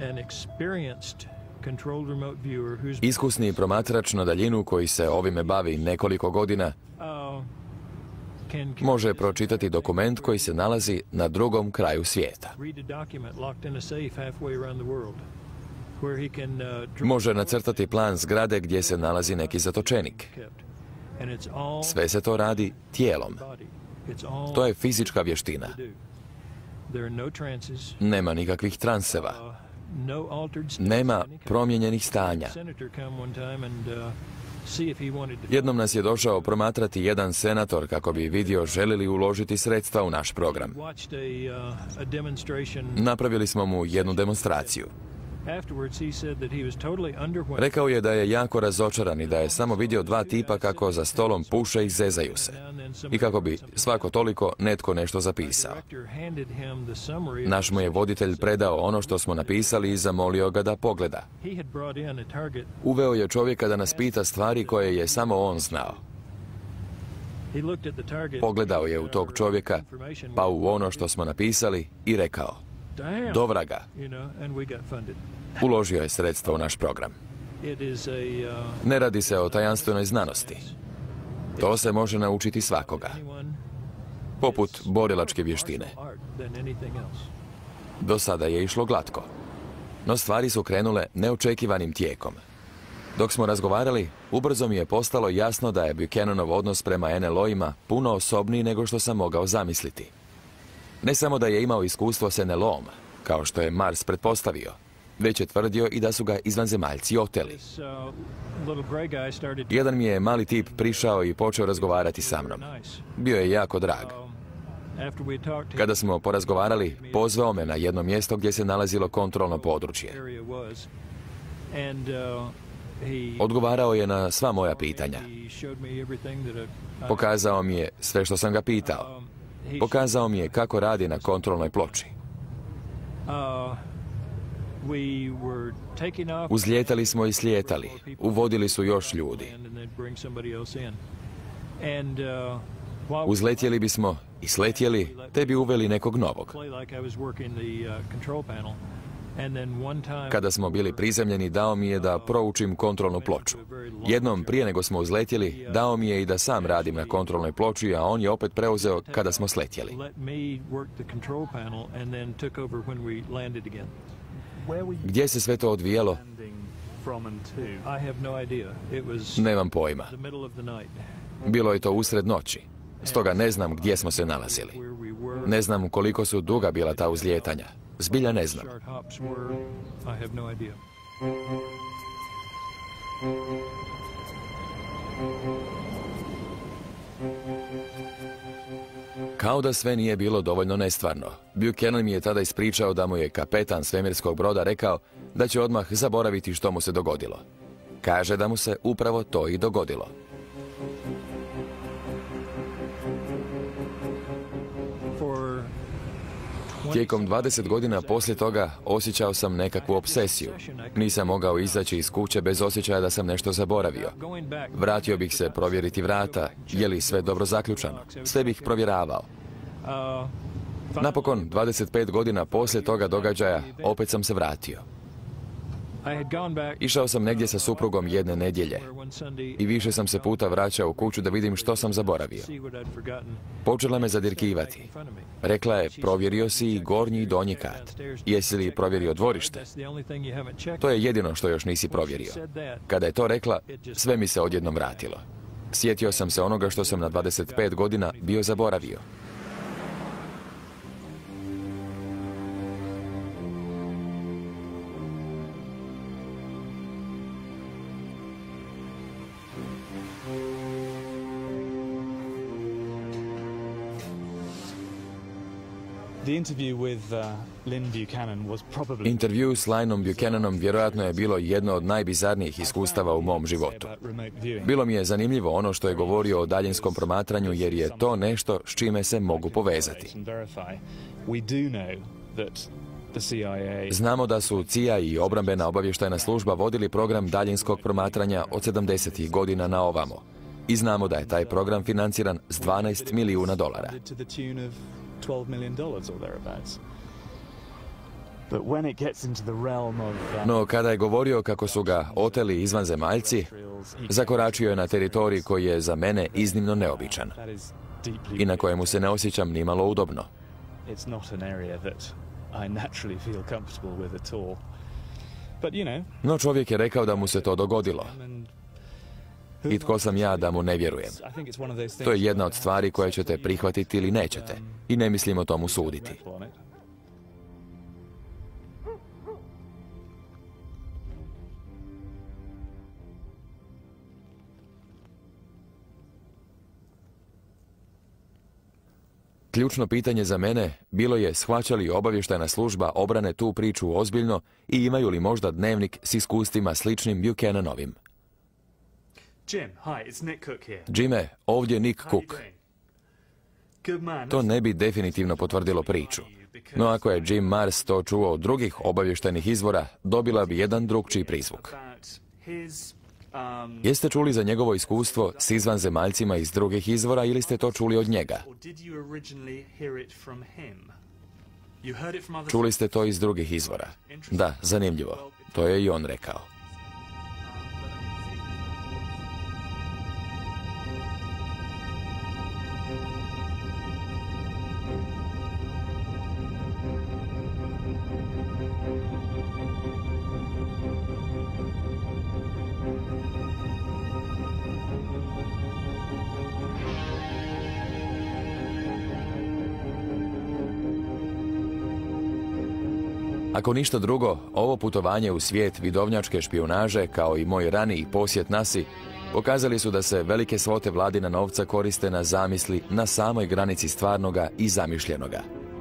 Iskusni promatrač na daljinu koji se ovime bavi nekoliko godina može pročitati dokument koji se nalazi na drugom kraju svijeta. Može nacrtati plan zgrade gdje se nalazi neki zatočenik. Sve se to radi tijelom. To je fizička vještina. Nema nikakvih transeva. Nema promijenjenih stanja. Jednom nas je došao promatrati jedan senator kako bi vidio želi li uložiti sredstva u naš program. Napravili smo mu jednu demonstraciju. Rekao je da je jako razočaran i da je samo vidio dva tipa kako za stolom puše i zezaju se. I kako bi svako toliko netko nešto zapisao. Naš mu je voditelj predao ono što smo napisali i zamolio ga da pogleda. Uveo je čovjeka da nas pita stvari koje je samo on znao. Pogledao je u tog čovjeka, pa u ono što smo napisali i rekao: "Dovraga." Uložio je sredstva u naš program. Ne radi se o tajanstvenoj znanosti. To se može naučiti svakoga. Poput borilačke vještine. Do sada je išlo glatko. No stvari su krenule neočekivanim tijekom. Dok smo razgovarali, ubrzo mi je postalo jasno da je Buchananov odnos prema en el o-ima puno osobniji nego što sam mogao zamisliti. Ne samo da je imao iskustvo s en el o-om, kao što je Mars pretpostavio, već je tvrdio i da su ga izvanzemaljci oteli. Jedan mi je mali tip prišao i počeo razgovarati sa mnom. Bio je jako drag. Kada smo porazgovarali, pozvao me na jedno mjesto gdje se nalazilo kontrolno područje. Odgovarao je na sva moja pitanja. Pokazao mi je sve što sam ga pitao. Pokazao mi je kako radi na kontrolnoj ploči. Uzlijetali smo i slijetali. Uvodili su još ljudi. Uzletjeli bismo i sletjeli, te bi uveli nekog novog. Kada smo bili prizemljeni, dao mi je da proučim kontrolnu ploču. Jednom, prije nego smo uzletjeli, dao mi je i da sam radim na kontrolnoj ploči, a on je opet preuzeo kada smo sletjeli. Gdje se sve to odvijalo? Nemam pojma. Bilo je to usred noći, stoga ne znam gdje smo se nalazili. Ne znam koliko su duga bila ta uzlijetanja. Zbilja ne znam. Kao da sve nije bilo dovoljno nestvarno. Buchanan mi je tada ispričao da mu je kapetan svemirskog broda rekao da će odmah zaboraviti što mu se dogodilo. Kaže da mu se upravo to i dogodilo. Tijekom dvadeset godina poslije toga osjećao sam nekakvu obsesiju. Nisam mogao izaći iz kuće bez osjećaja da sam nešto zaboravio. Vratio bih se provjeriti vrata, je li sve dobro zaključano. Sve bih provjeravao. Napokon, dvadeset pet godina poslije toga događaja, opet sam se vratio. Išao sam negdje sa suprugom jedne nedjelje i više sam se puta vraćao u kuću da vidim što sam zaboravio. Počela me zadirkivati. Rekla je, provjerio si i gornji i donji kat. Jesi li provjerio dvorište? To je jedino što još nisi provjerio. Kada je to rekla, sve mi se odjednom vratilo. Sjetio sam se onoga što sam na dvadeset pet godina bio zaboravio. Intervju s Lionom Buchananom vjerojatno je bilo jedno od najbizarnijih iskustava u mom životu. Bilo mi je zanimljivo ono što je govorio o daljinskom promatranju jer je to nešto s čime se mogu povezati. Znamo da su C I A i obrambena obavještajna služba vodili program daljinskog promatranja od sedamdesetih godina na ovamo. I znamo da je taj program financiran s dvanaest milijuna dolara. No kada je govorio kako su ga oteli izvanzemaljci, zakoračio je na teritorij koji je za mene iznimno neobičan i na kojemu se ne osjećam nimalo udobno. No čovjek je rekao da mu se to dogodilo. I tko sam ja da mu ne vjerujem? To je jedna od stvari koje ćete prihvatiti ili nećete. I ne mislim o tomu suditi. Ključno pitanje za mene bilo je shvaća li obavještajna služba obrane tu priču ozbiljno i imaju li možda dnevnik s iskustvima sličnim Buchananovim. Jime, ovdje Nick Cook. To ne bi definitivno potvrdilo priču. No ako je Jim Mars to čuo od drugih obavještajnih izvora, dobila bi jedan drugčiji prizvuk. Jeste čuli za njegovo iskustvo s izvanzemaljcima iz drugih izvora ili ste to čuli od njega? Čuli ste to iz drugih izvora. Da, zanimljivo. To je i on rekao. Ako ništa drugo, ovo putovanje u svijet vidovnjačke špijunaže, kao i moj raniji posjet nasi, pokazali su da se velike svote vladina novca koriste na zamisli na samoj granici stvarnoga i zamišljenoga.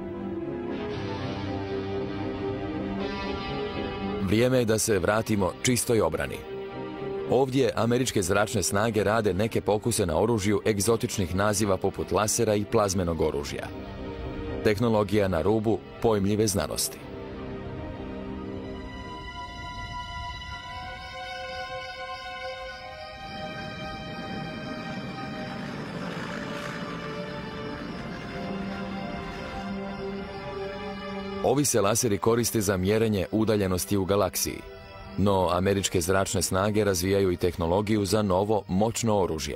Vrijeme je da se vratimo čistoj obrani. Ovdje američke zračne snage rade neke pokuse na oružju egzotičnih naziva poput lasera i plazmenog oružja. Tehnologija na rubu pojmljive znanosti. Ovi se laseri koriste za mjerenje udaljenosti u galaksiji, no američke zračne snage razvijaju i tehnologiju za novo, moćno oružje.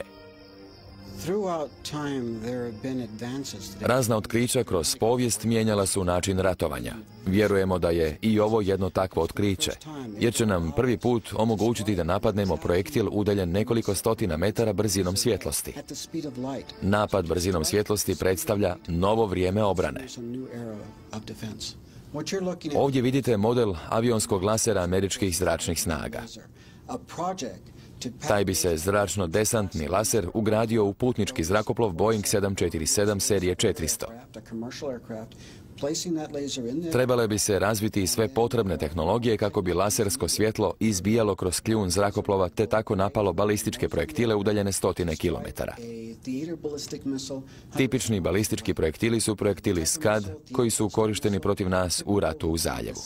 Razna otkrića kroz povijest mijenjala su način ratovanja. Vjerujemo da je i ovo jedno takvo otkriće, jer će nam prvi put omogućiti da napadnemo projektil udaljen nekoliko stotina metara brzinom svjetlosti. Napad brzinom svjetlosti predstavlja novo vrijeme obrane. Ovdje vidite model avionskog lasera američkih zračnih snaga. Taj bi se zračno-desantni laser ugradio u putnički zrakoplov Boeing sedam četiri sedam serije četiristo. Trebale bi se razviti i sve potrebne tehnologije kako bi lasersko svjetlo izbijalo kroz kljun zrakoplova te tako napalo balističke projektile udaljene stotine kilometara. Tipični balistički projektili su projektili Scud koji su korišteni protiv nas u ratu u zaljevu.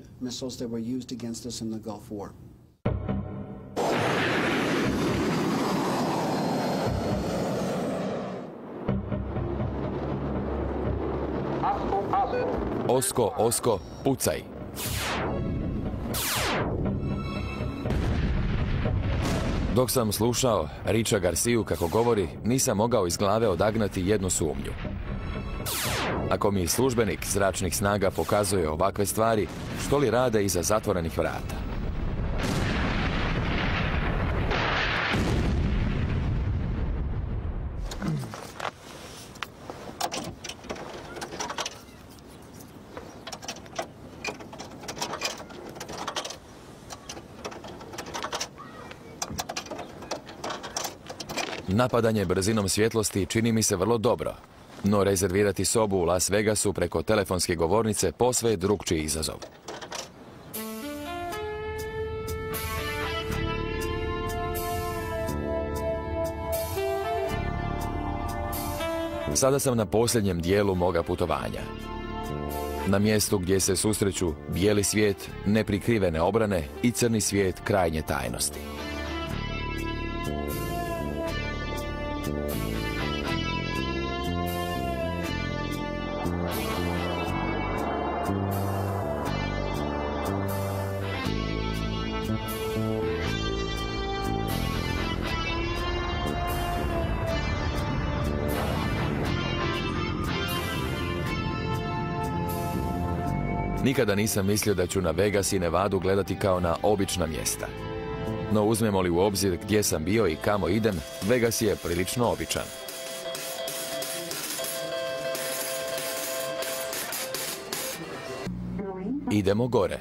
Osko, Osko, pucaj! Dok sam slušao Richa Garciju kako govori, nisam mogao iz glave odagnati jednu sumnju. Ako mi službenik zračnih snaga pokazuje ovakve stvari, što li rade iza zatvorenih vrata? Napadanje brzinom svjetlosti čini mi se vrlo dobro, no rezervirati sobu u Las Vegasu preko telefonske govornice posve je drugčiji izazov. Sada sam na posljednjem dijelu moga putovanja. Na mjestu gdje se susreću bijeli svijet, neprikrivene obrane i crni svijet krajnje tajnosti. Nikada nisam mislio da ću na Vegas i Nevadu gledati kao na obična mjesta. No uzmemo li u obzir gdje sam bio i kamo idem, Vegas je prilično običan. Idemo gore.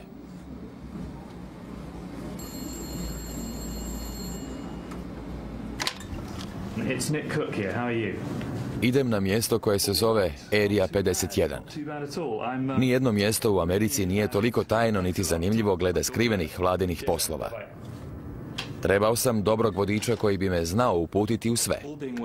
It's Nick Cook here. How are you? Idem na mjesto koje se zove Area pedeset jedan. Nijedno mjesto u Americi nije toliko tajno niti zanimljivo glede skrivenih vladinih poslova. Trebao sam dobrog vodiča koji bi me znao uputiti u sve.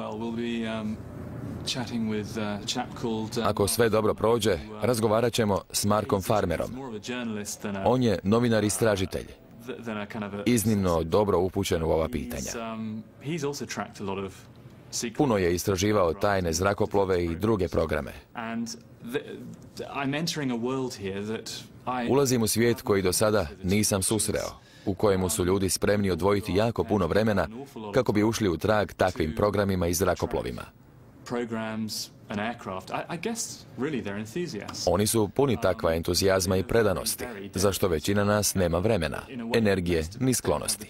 Ako sve dobro prođe, razgovarat ćemo s Markom Farmerom. On je novinar-istražitelj. Iznimno dobro upućen u ova pitanja. Puno je istraživao tajne zrakoplove i druge programe. Ulazim u svijet koji do sada nisam susreo, u kojemu su ljudi spremni odvojiti jako puno vremena kako bi ušli u trag takvim programima i zrakoplovima. Oni su puni takva entuzijazma i predanosti, za što većina nas nema vremena, energije ni sklonosti.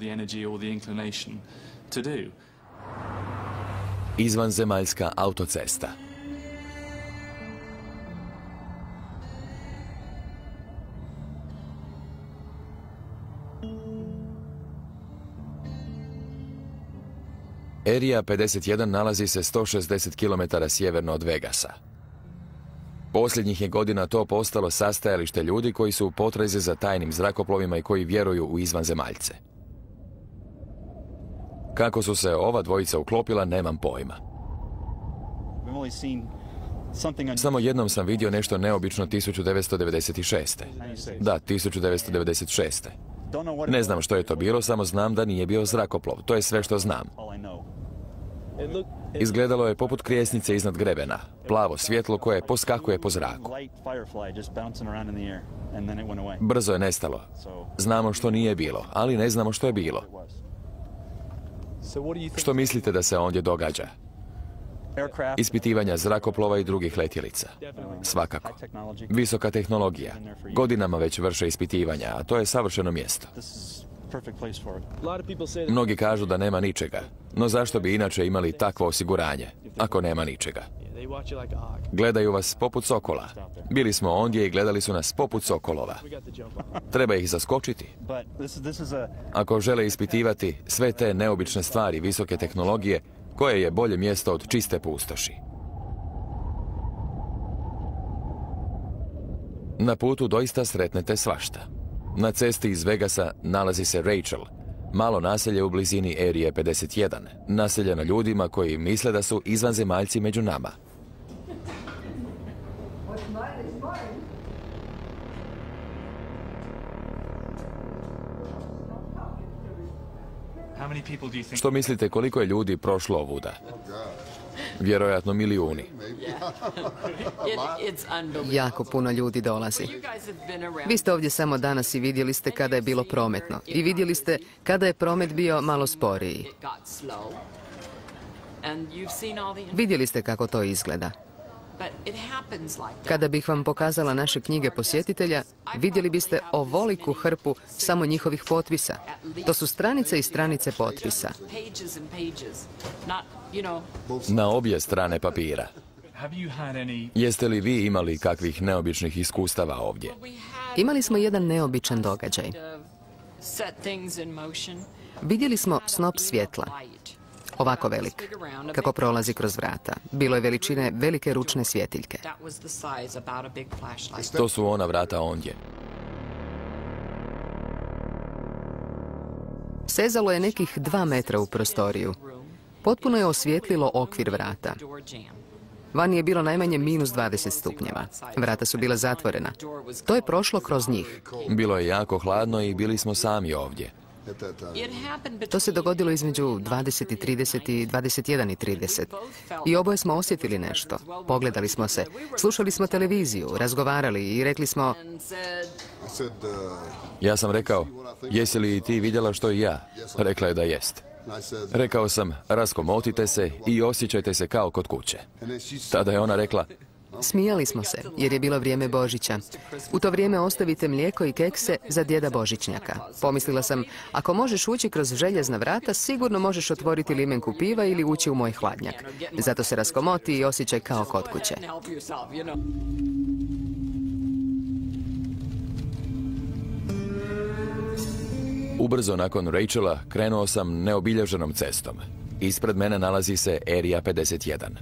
Izvanzemaljska autocesta. Area pedeset jedan nalazi se sto šezdeset kilometara sjeverno od Vegasa. Posljednjih je godina to postalo sastajalište ljudi koji su u potrazi za tajnim zrakoplovima i koji vjeruju u izvanzemaljce. Kako su se ova dvojica uklopila, nemam pojma. Samo jednom sam vidio nešto neobično tisuću devetsto devedeset šeste. Da, tisuću devetsto devedeset šeste. Ne znam što je to bilo, samo znam da nije bio zrakoplov. To je sve što znam. Izgledalo je poput krijesnice iznad grebena. Plavo svjetlo koje poskakuje po zraku. Brzo je nestalo. Znamo što nije bilo, ali ne znamo što je bilo. Što mislite da se ondje događa? Ispitivanja zrakoplova i drugih letjelica. Svakako. Visoka tehnologija. Godinama već vrše ispitivanja, a to je savršeno mjesto. Mnogi kažu da nema ničega, no zašto bi inače imali takvo osiguranje, ako nema ničega? Gledaju vas poput sokola. Bili smo ondje i gledali su nas poput sokolova. Treba ih zaskočiti. Ako žele ispitivati sve te neobične stvari visoke tehnologije, koje je bolje mjesto od čiste pustoši? Na putu doista sretnete svašta. Na cesti iz Vegasa nalazi se Rachel, malo naselje u blizini Area pedeset jedan, naseljeno ljudima koji misle da su izvanzemaljci među nama. Što mislite koliko je ljudi prošlo ovuda? Vjerojatno milijuni. Jako puno ljudi dolazi. Vi ste ovdje samo danas i vidjeli ste kada je bilo prometno. I vidjeli ste kada je promet bio malo sporiji. Vidjeli ste kako to izgleda. Kada bih vam pokazala naše knjige posjetitelja, vidjeli biste ovoliku hrpu samo njihovih potpisa. To su stranice i stranice potpisa. Na obje strane papira. Jeste li vi imali kakvih neobičnih iskustava ovdje? Imali smo jedan neobičan događaj. Vidjeli smo snop svjetla. Ovako velik, kako prolazi kroz vrata. Bilo je veličine velike ručne svjetiljke. To su ona vrata ondje. Sezalo je nekih dva metra u prostoriju. Potpuno je osvijetlilo okvir vrata. Vani je bilo najmanje minus dvadeset stupnjeva. Vrata su bila zatvorena. To je prošlo kroz njih. Bilo je jako hladno i bili smo sami ovdje. To se dogodilo između dvadeset i trideset i dvadeset jedan i trideset. I oboje smo osjetili nešto. Pogledali smo se, slušali smo televiziju, razgovarali i rekli smo... Ja sam rekao, jesi li ti vidjela što i ja? Rekla je da jest. Rekao sam, raskomotite se i osjećajte se kao kod kuće. Tada je ona rekla, Smijali smo se, jer je bilo vrijeme Božića. U to vrijeme ostavite mlijeko i kekse za djeda Božićnjaka. Pomislila sam, ako možeš ući kroz željezna vrata, sigurno možeš otvoriti limenku piva ili ući u moj hladnjak. Zato se raskomoti i osjećaj kao kod kuće. Ubrzo nakon Rachela krenuo sam neobilježenom cestom. Ispred mene nalazi se Area pedeset jedan.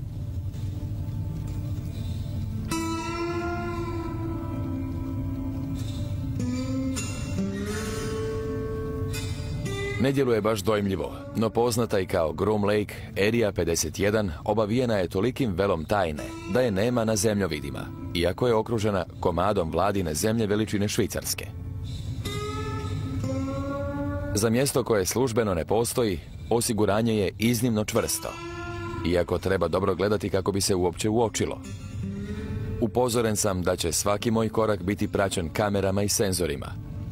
Ne djeluje baš dojmljivo, no poznata i kao Groom Lake, Area pedeset jedan obavijena je tolikim velom tajne da je nema na zemljovidima, iako je okružena komadom vladine zemlje veličine Švicarske. Za mjesto koje službeno ne postoji, osiguranje je iznimno čvrsto, iako treba dobro gledati kako bi se uopće uočilo. Upozoren sam da će svaki moj korak biti praćen kamerama i senzorima.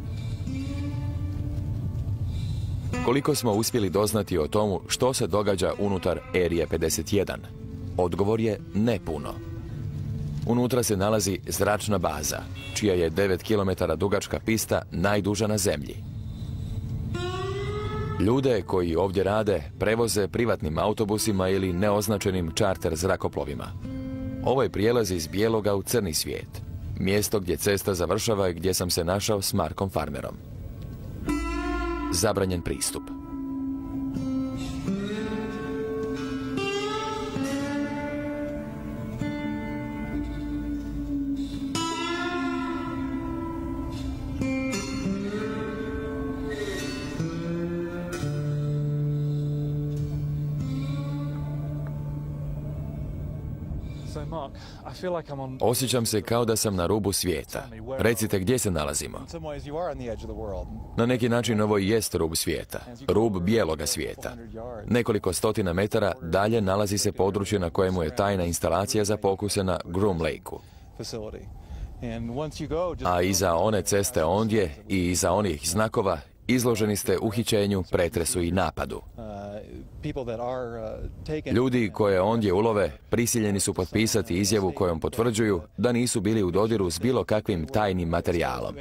Koliko smo uspjeli doznati o tomu što se događa unutar Area pedeset jedan? Odgovor je ne puno. Unutra se nalazi zračna baza, čija je devet kilometara dugačka pista najduža na zemlji. Ljude koji ovdje rade prevoze privatnim autobusima ili neoznačenim čarter zrakoplovima. Ovo je prijelaz iz bijeloga u crni svijet. Mjesto gdje cesta završava i gdje sam se našao s Markom Farmerom. Zabranjen pristup. Osjećam se kao da sam na rubu svijeta. Recite gdje se nalazimo. Na neki način ovo i jest rub svijeta. Rub bijeloga svijeta. Nekoliko stotina metara dalje nalazi se područje na kojemu je tajna instalacija za pokuse na Groom Lakeu. A iza one ceste ondje i iza onih znakova izloženi ste uhićenju, pretresu i napadu. Ljudi koje ondje ulove prisiljeni su potpisati izjavu kojom potvrđuju da nisu bili u dodiru s bilo kakvim tajnim materijalom.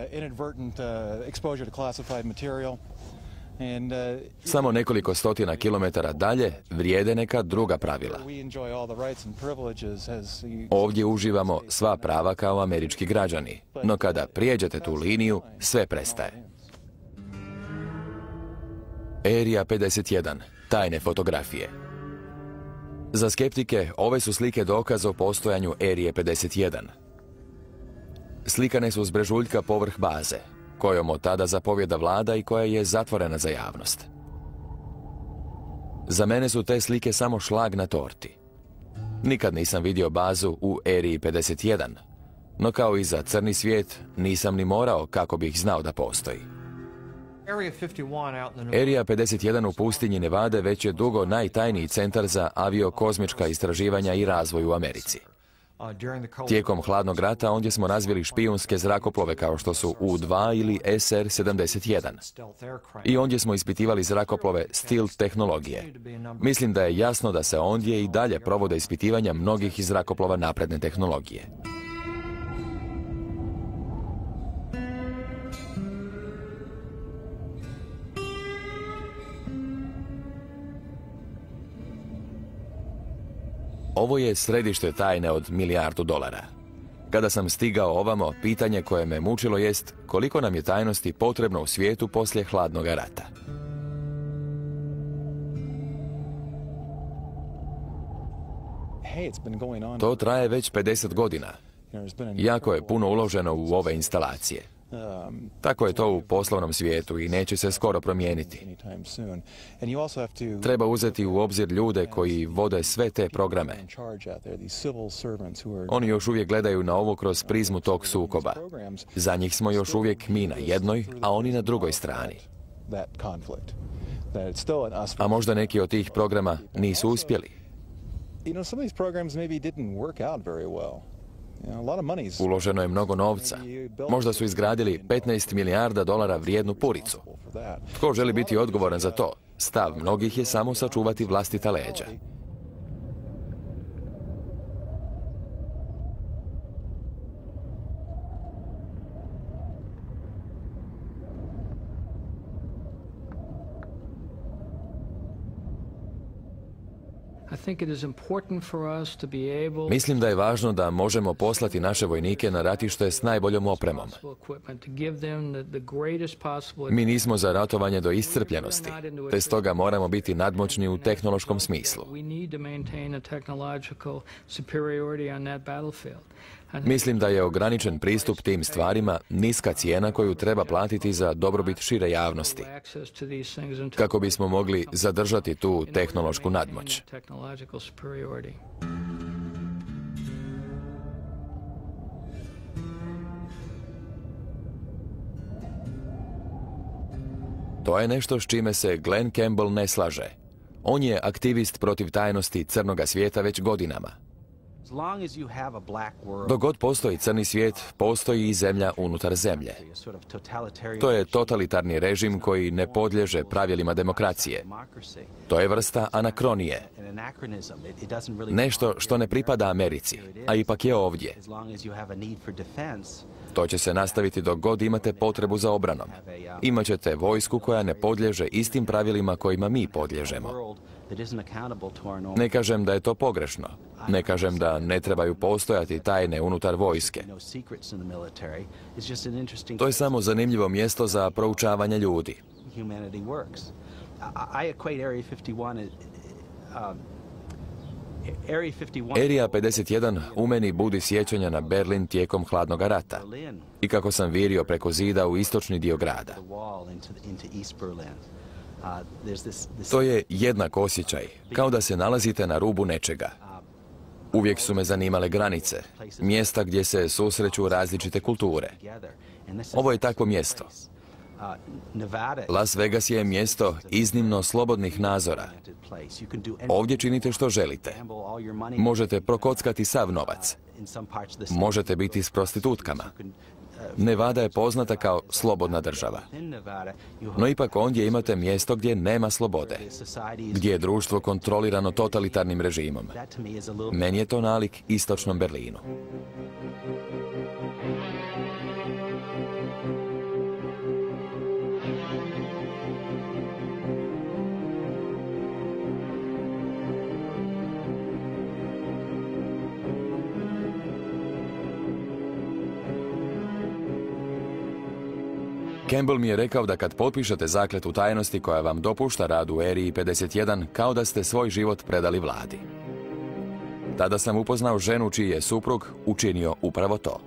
Samo nekoliko stotina kilometara dalje vrijede neka druga pravila. Ovdje uživamo sva prava kao američki građani, no kada prijeđete tu liniju, sve prestaje. Area pedeset jedan. Tajne fotografije. Za skeptike ove su slike dokaz o postojanju Area pedeset jedan. Slikane su s brežuljka povrh baze, kojom od tada zapovjeda vlada i koja je zatvorena za javnost. Za mene su te slike samo šlag na torti. Nikad nisam vidio bazu u Area pedeset jedan, no kao i za crni svijet nisam ni morao kako bih znao da postoji. Area pedeset jedan u pustinji Nevade već je dugo najtajniji centar za aviokozmička istraživanja i razvoj u Americi. Tijekom hladnog rata ondje smo razvili špijunske zrakoplove kao što su U dva ili S R sedamdeset jedan. I ondje smo ispitivali zrakoplove stealth tehnologije. Mislim da je jasno da se ondje i dalje provode ispitivanja mnogih zrakoplova napredne tehnologije. Ovo je središte tajne od milijardu dolara. Kada sam stigao ovamo, pitanje koje me mučilo jest koliko nam je tajnosti potrebno u svijetu poslije hladnog rata. To traje već pedeset godina. Jako je puno uloženo u ove instalacije. Tako je to u poslovnom svijetu i neće se skoro promijeniti. Treba uzeti u obzir ljude koji vode sve te programe. Oni još uvijek gledaju na ovo kroz prizmu tog sukoba. Za njih smo još uvijek mi na jednoj, a oni na drugoj strani. A možda neki od tih programa nisu uspjeli. Uloženo je mnogo novca. Možda su izgradili petnaest milijarda dolara vrijednu puricu. Tko želi biti odgovoran za to? Stav mnogih je samo sačuvati vlastita leđa. Mislim da je važno da možemo poslati naše vojnike na ratište s najboljom opremom. Mi nismo za ratovanje do iscrpljenosti, te stoga moramo biti nadmoćni u tehnološkom smislu. Mislim da je ograničen pristup tim stvarima niska cijena koju treba platiti za dobrobit šire javnosti, kako bismo mogli zadržati tu tehnološku nadmoć. To je nešto s čime se Glenn Campbell ne slaže. On je aktivist protiv tajnosti crnoga svijeta već godinama. Dok god postoji crni svijet, postoji i zemlja unutar zemlje. To je totalitarni režim koji ne podliježe pravilima demokracije. To je vrsta anakronije. Nešto što ne pripada Americi, a ipak je ovdje. To će se nastaviti dok god imate potrebu za obranom. Imaćete vojsku koja ne podliježe istim pravilima kojima mi podliježemo. Ne kažem da je to pogrešno. Ne kažem da ne trebaju postojati tajne unutar vojske. To je samo zanimljivo mjesto za proučavanje ljudi. Erija pedeset jedan u meni budi sjećanja na Berlin tijekom hladnog rata i kako sam virio preko zida u istočni dio grada. To je jednak osjećaj, kao da se nalazite na rubu nečega. Uvijek su me zanimale granice, mjesta gdje se susreću različite kulture. Ovo je takvo mjesto. Las Vegas je mjesto iznimno slobodnih nazora. Ovdje činite što želite. Možete prokockati sav novac. Možete biti s prostitutkama. Nevada je poznata kao slobodna država. No ipak ondje imate mjesto gdje nema slobode, gdje je društvo kontrolirano totalitarnim režimom. Meni je to nalik istočnom Berlinu. Campbell mi je rekao da kad potpišete zakletvu tajnosti koja vam dopušta rad u Eriji pedeset jedan, kao da ste svoj život predali vladi. Tada sam upoznao ženu čiji je suprug učinio upravo to.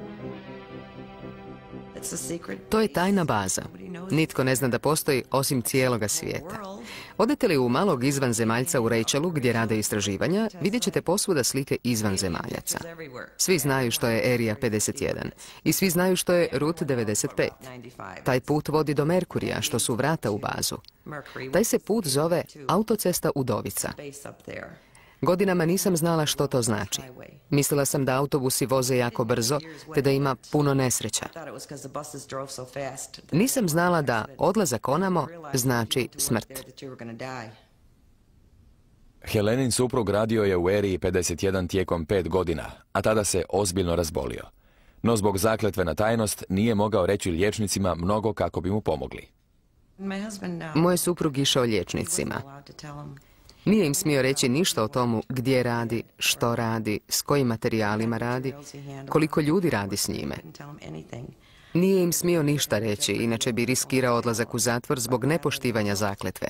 To je tajna baza. Nitko ne zna da postoji osim cijeloga svijeta. Odete li u malog izvanzemaljca u Rachelu gdje rade istraživanja, vidjet ćete posvuda slike izvanzemaljaca. Svi znaju što je Erija pedeset jedan i svi znaju što je Route devedeset pet. Taj put vodi do Merkurija, što su vrata u bazu. Taj se put zove autocesta Udovica. Godinama nisam znala što to znači. Mislila sam da autobusi voze jako brzo, te da ima puno nesreća. Nisam znala da odlazak onamo znači smrt. Helenin suprug radio je u Eriji pedeset jedan tijekom pet godina, a tada se ozbiljno razbolio. No zbog zakletve na tajnost nije mogao reći liječnicima mnogo kako bi mu pomogli. Moj suprug išao liječnicima. Nije im smio reći ništa o tomu gdje radi, što radi, s kojim materijalima radi, koliko ljudi radi s njime. Nije im smio ništa reći, inače bi riskirao odlazak u zatvor zbog nepoštivanja zakletve.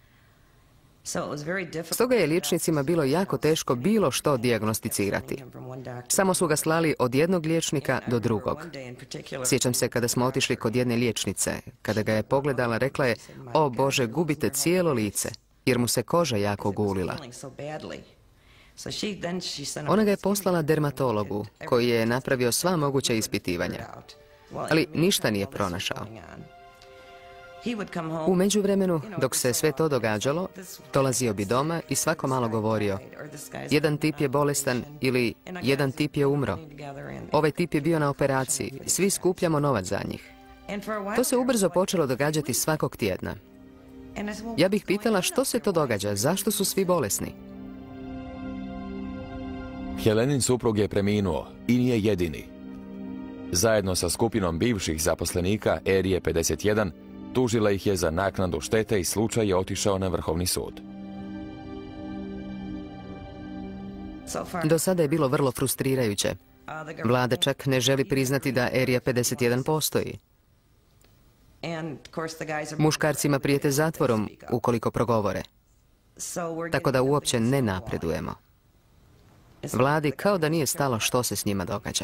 Stoga je liječnicima bilo jako teško bilo što dijagnosticirati. Samo su ga slali od jednog liječnika do drugog. Sjećam se kada smo otišli kod jedne liječnice. Kada ga je pogledala, rekla je: "O Bože, gubite cijelo lice", jer mu se koža jako gulila. Ona ga je poslala dermatologu, koji je napravio sva moguća ispitivanja, ali ništa nije pronašao. U međuvremenu, dok se sve to događalo, dolazio bi doma i svako malo govorio: "Jedan tip je bolestan" ili "Jedan tip je umro. Ovaj tip je bio na operaciji, svi skupljamo novac za njih." To se ubrzo počelo događati svakog tjedna. Ja bih pitala što se to događa, zašto su svi bolesni? Helenin suprug je preminuo i nije jedini. Zajedno sa skupinom bivših zaposlenika Erije pedeset jedan tužila ih je za naknadu štete i slučaj je otišao na Vrhovni sud. Do sada je bilo vrlo frustrirajuće. Vlada čak ne želi priznati da Area pedeset jedan postoji. Muškarcima prijete zatvorom ukoliko progovore. Tako da uopće ne napredujemo. Vladi kao da nije stalo što se s njima događa.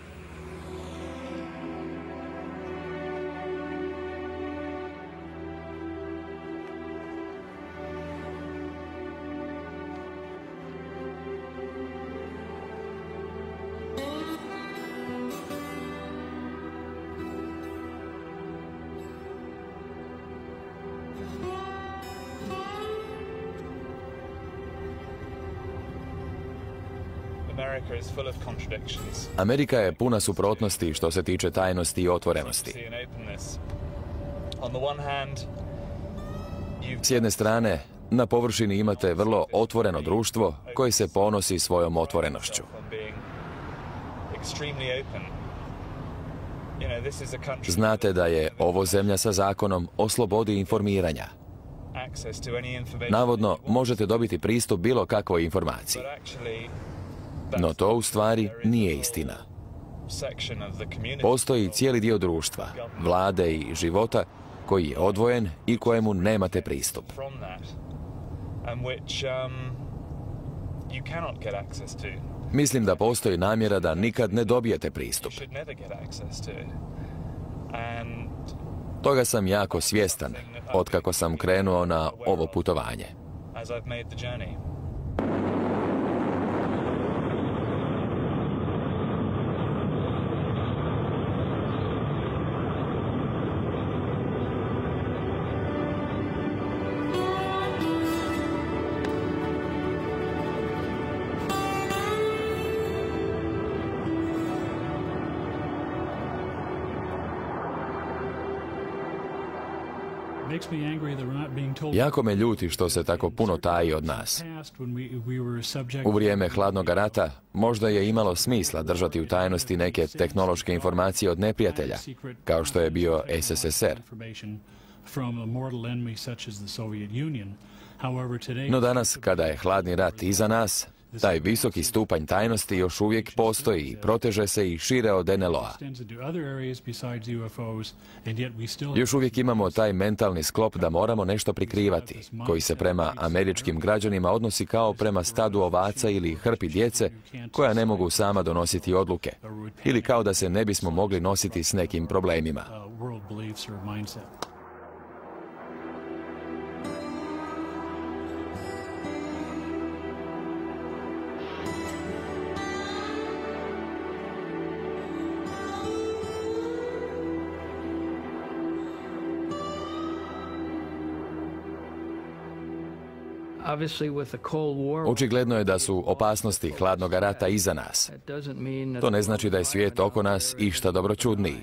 Amerika je puna suprotnosti što se tiče tajnosti i otvorenosti. S jedne strane, na površini imate vrlo otvoreno društvo koje se ponosi svojom otvorenošću. Znate da je ovo zemlja sa zakonom o slobodi informiranja. Navodno, možete dobiti pristup bilo kakvoj informaciji. No to u stvari nije istina. Postoji cijeli dio društva, vlade i života koji je odvojen i kojemu nemate pristup. Mislim da postoji namjera da nikad ne dobijete pristup. Toga sam jako svjestan otkako sam krenuo na ovo putovanje. Jako me ljuti što se tako puno taji od nas. U vrijeme hladnog rata možda je imalo smisla držati u tajnosti neke tehnološke informacije od neprijatelja, kao što je bio S S S R. No danas, kada je hladni rat iza nas, taj visoki stupanj tajnosti još uvijek postoji i proteže se i šire od N L O-a. Još uvijek imamo taj mentalni sklop da moramo nešto prikrivati, koji se prema američkim građanima odnosi kao prema stadu ovaca ili hrpi djece koja ne mogu sama donositi odluke, ili kao da se ne bismo mogli nositi s nekim problemima. Očigledno je da su opasnosti hladnog rata iza nas. To ne znači da je svijet oko nas išta dobročudniji.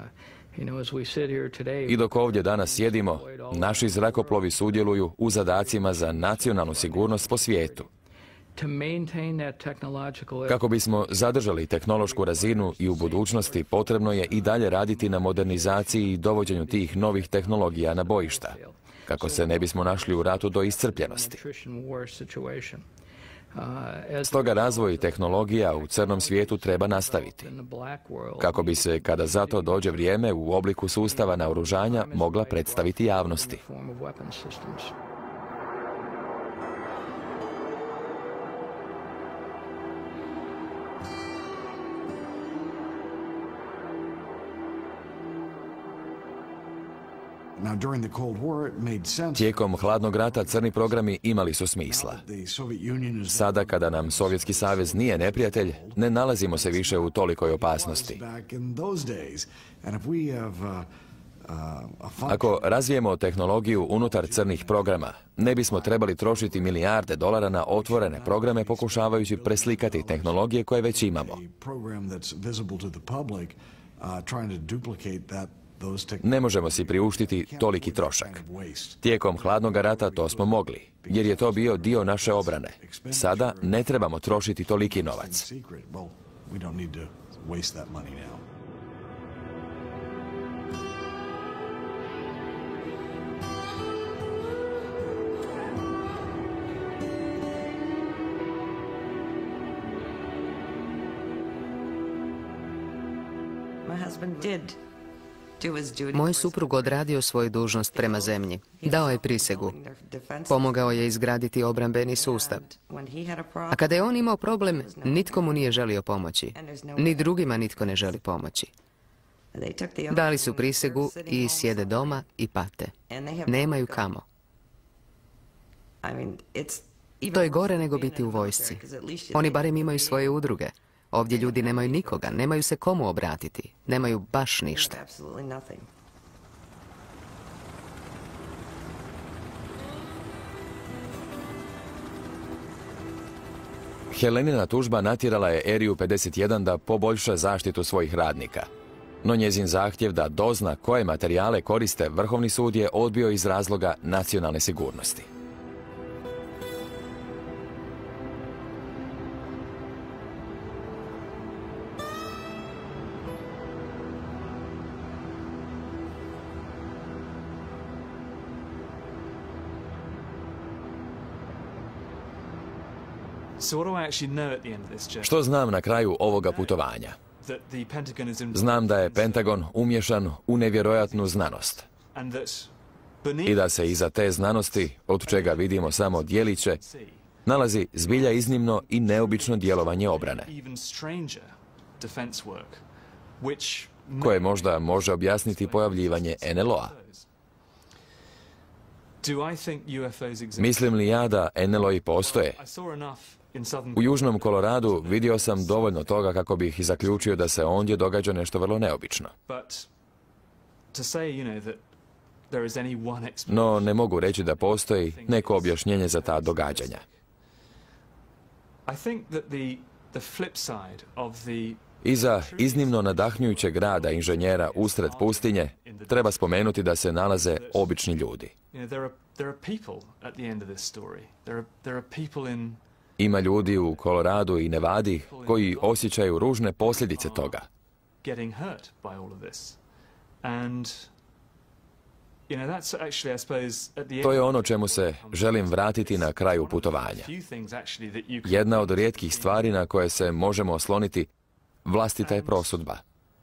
I dok ovdje danas sjedimo, naši zrakoplovi sudjeluju u zadacima za nacionalnu sigurnost po svijetu. Kako bismo zadržali tehnološku razinu i u budućnosti, potrebno je i dalje raditi na modernizaciji i dovođenju tih novih tehnologija na bojišta, kako se ne bismo našli u ratu do iscrpljenosti. Stoga razvoj tehnologija u crnom svijetu treba nastaviti, kako bi se, kada za to dođe vrijeme, u obliku sustava naoružanja mogla predstaviti javnosti. Tijekom hladnog rata crni programi imali su smisla. Sada, kada nam Sovjetski savez nije neprijatelj, ne nalazimo se više u tolikoj opasnosti. Ako razvijemo tehnologiju unutar crnih programa, ne bismo trebali trošiti milijarde dolara na otvorene programe pokušavajući preslikati tehnologije koje već imamo. Ne možemo si priuštiti toliki trošak. Tijekom hladnog rata to smo mogli, jer je to bio dio naše obrane. Sada ne trebamo trošiti toliki novac. Moj suprug odradio svoju dužnost prema zemlji. Dao je prisegu. Pomogao je izgraditi obrambeni sustav. A kada je on imao problem, nitko mu nije želio pomoći. Ni drugima nitko ne želi pomoći. Dali su prisegu i sjede doma i pate. Nemaju kamo. To je gore nego biti u vojsci. Oni barem imaju svoje udruge. Ovdje ljudi nemaju nikoga, nemaju se komu obratiti, nemaju baš ništa. Helenina tužba natjerala je Eriju pedeset jedan da poboljša zaštitu svojih radnika. No njezin zahtjev da dozna koje materijale koriste Vrhovni sud je odbio iz razloga nacionalne sigurnosti. Što znam na kraju ovoga putovanja? Znam da je Pentagon umješan u nevjerojatnu znanost i da se iza te znanosti, od čega vidimo samo djeliće, nalazi zbilja iznimno i neobično djelovanje obrane, koje možda može objasniti pojavljivanje en el o-a. Mislim li ja da en el o-i postoje? U Južnom Koloradu vidio sam dovoljno toga kako bih zaključio da se ondje događa nešto vrlo neobično. No, ne mogu reći da postoji neko objašnjenje za ta događanja. Iza iznimno nadahnjujućeg rada inženjera usred pustinje treba spomenuti da se nalaze obični ljudi. Ima ljudi u Koloradu i Nevadi koji osjećaju ružne posljedice toga. To je ono čemu se želim vratiti na kraju putovanja. Jedna od rijetkih stvari na koje se možemo osloniti vlastita je prosudba.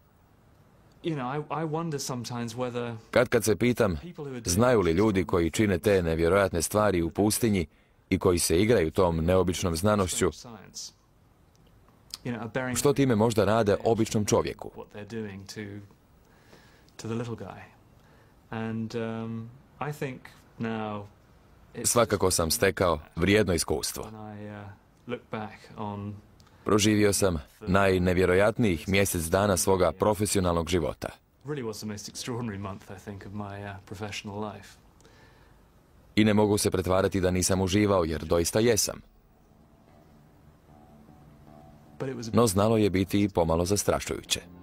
Kad kad se pitam, znaju li ljudi koji čine te nevjerojatne stvari u pustinji i koji se igraju tom neobičnom znanošću, što time možda rade običnom čovjeku? Svakako sam stekao vrijedno iskustvo. Proživio sam najnevjerojatnijih mjesec dana svoga profesionalnog života. I ne mogu se pretvarati da nisam uživao, jer doista jesam. No znalo je biti i pomalo zastrašujuće.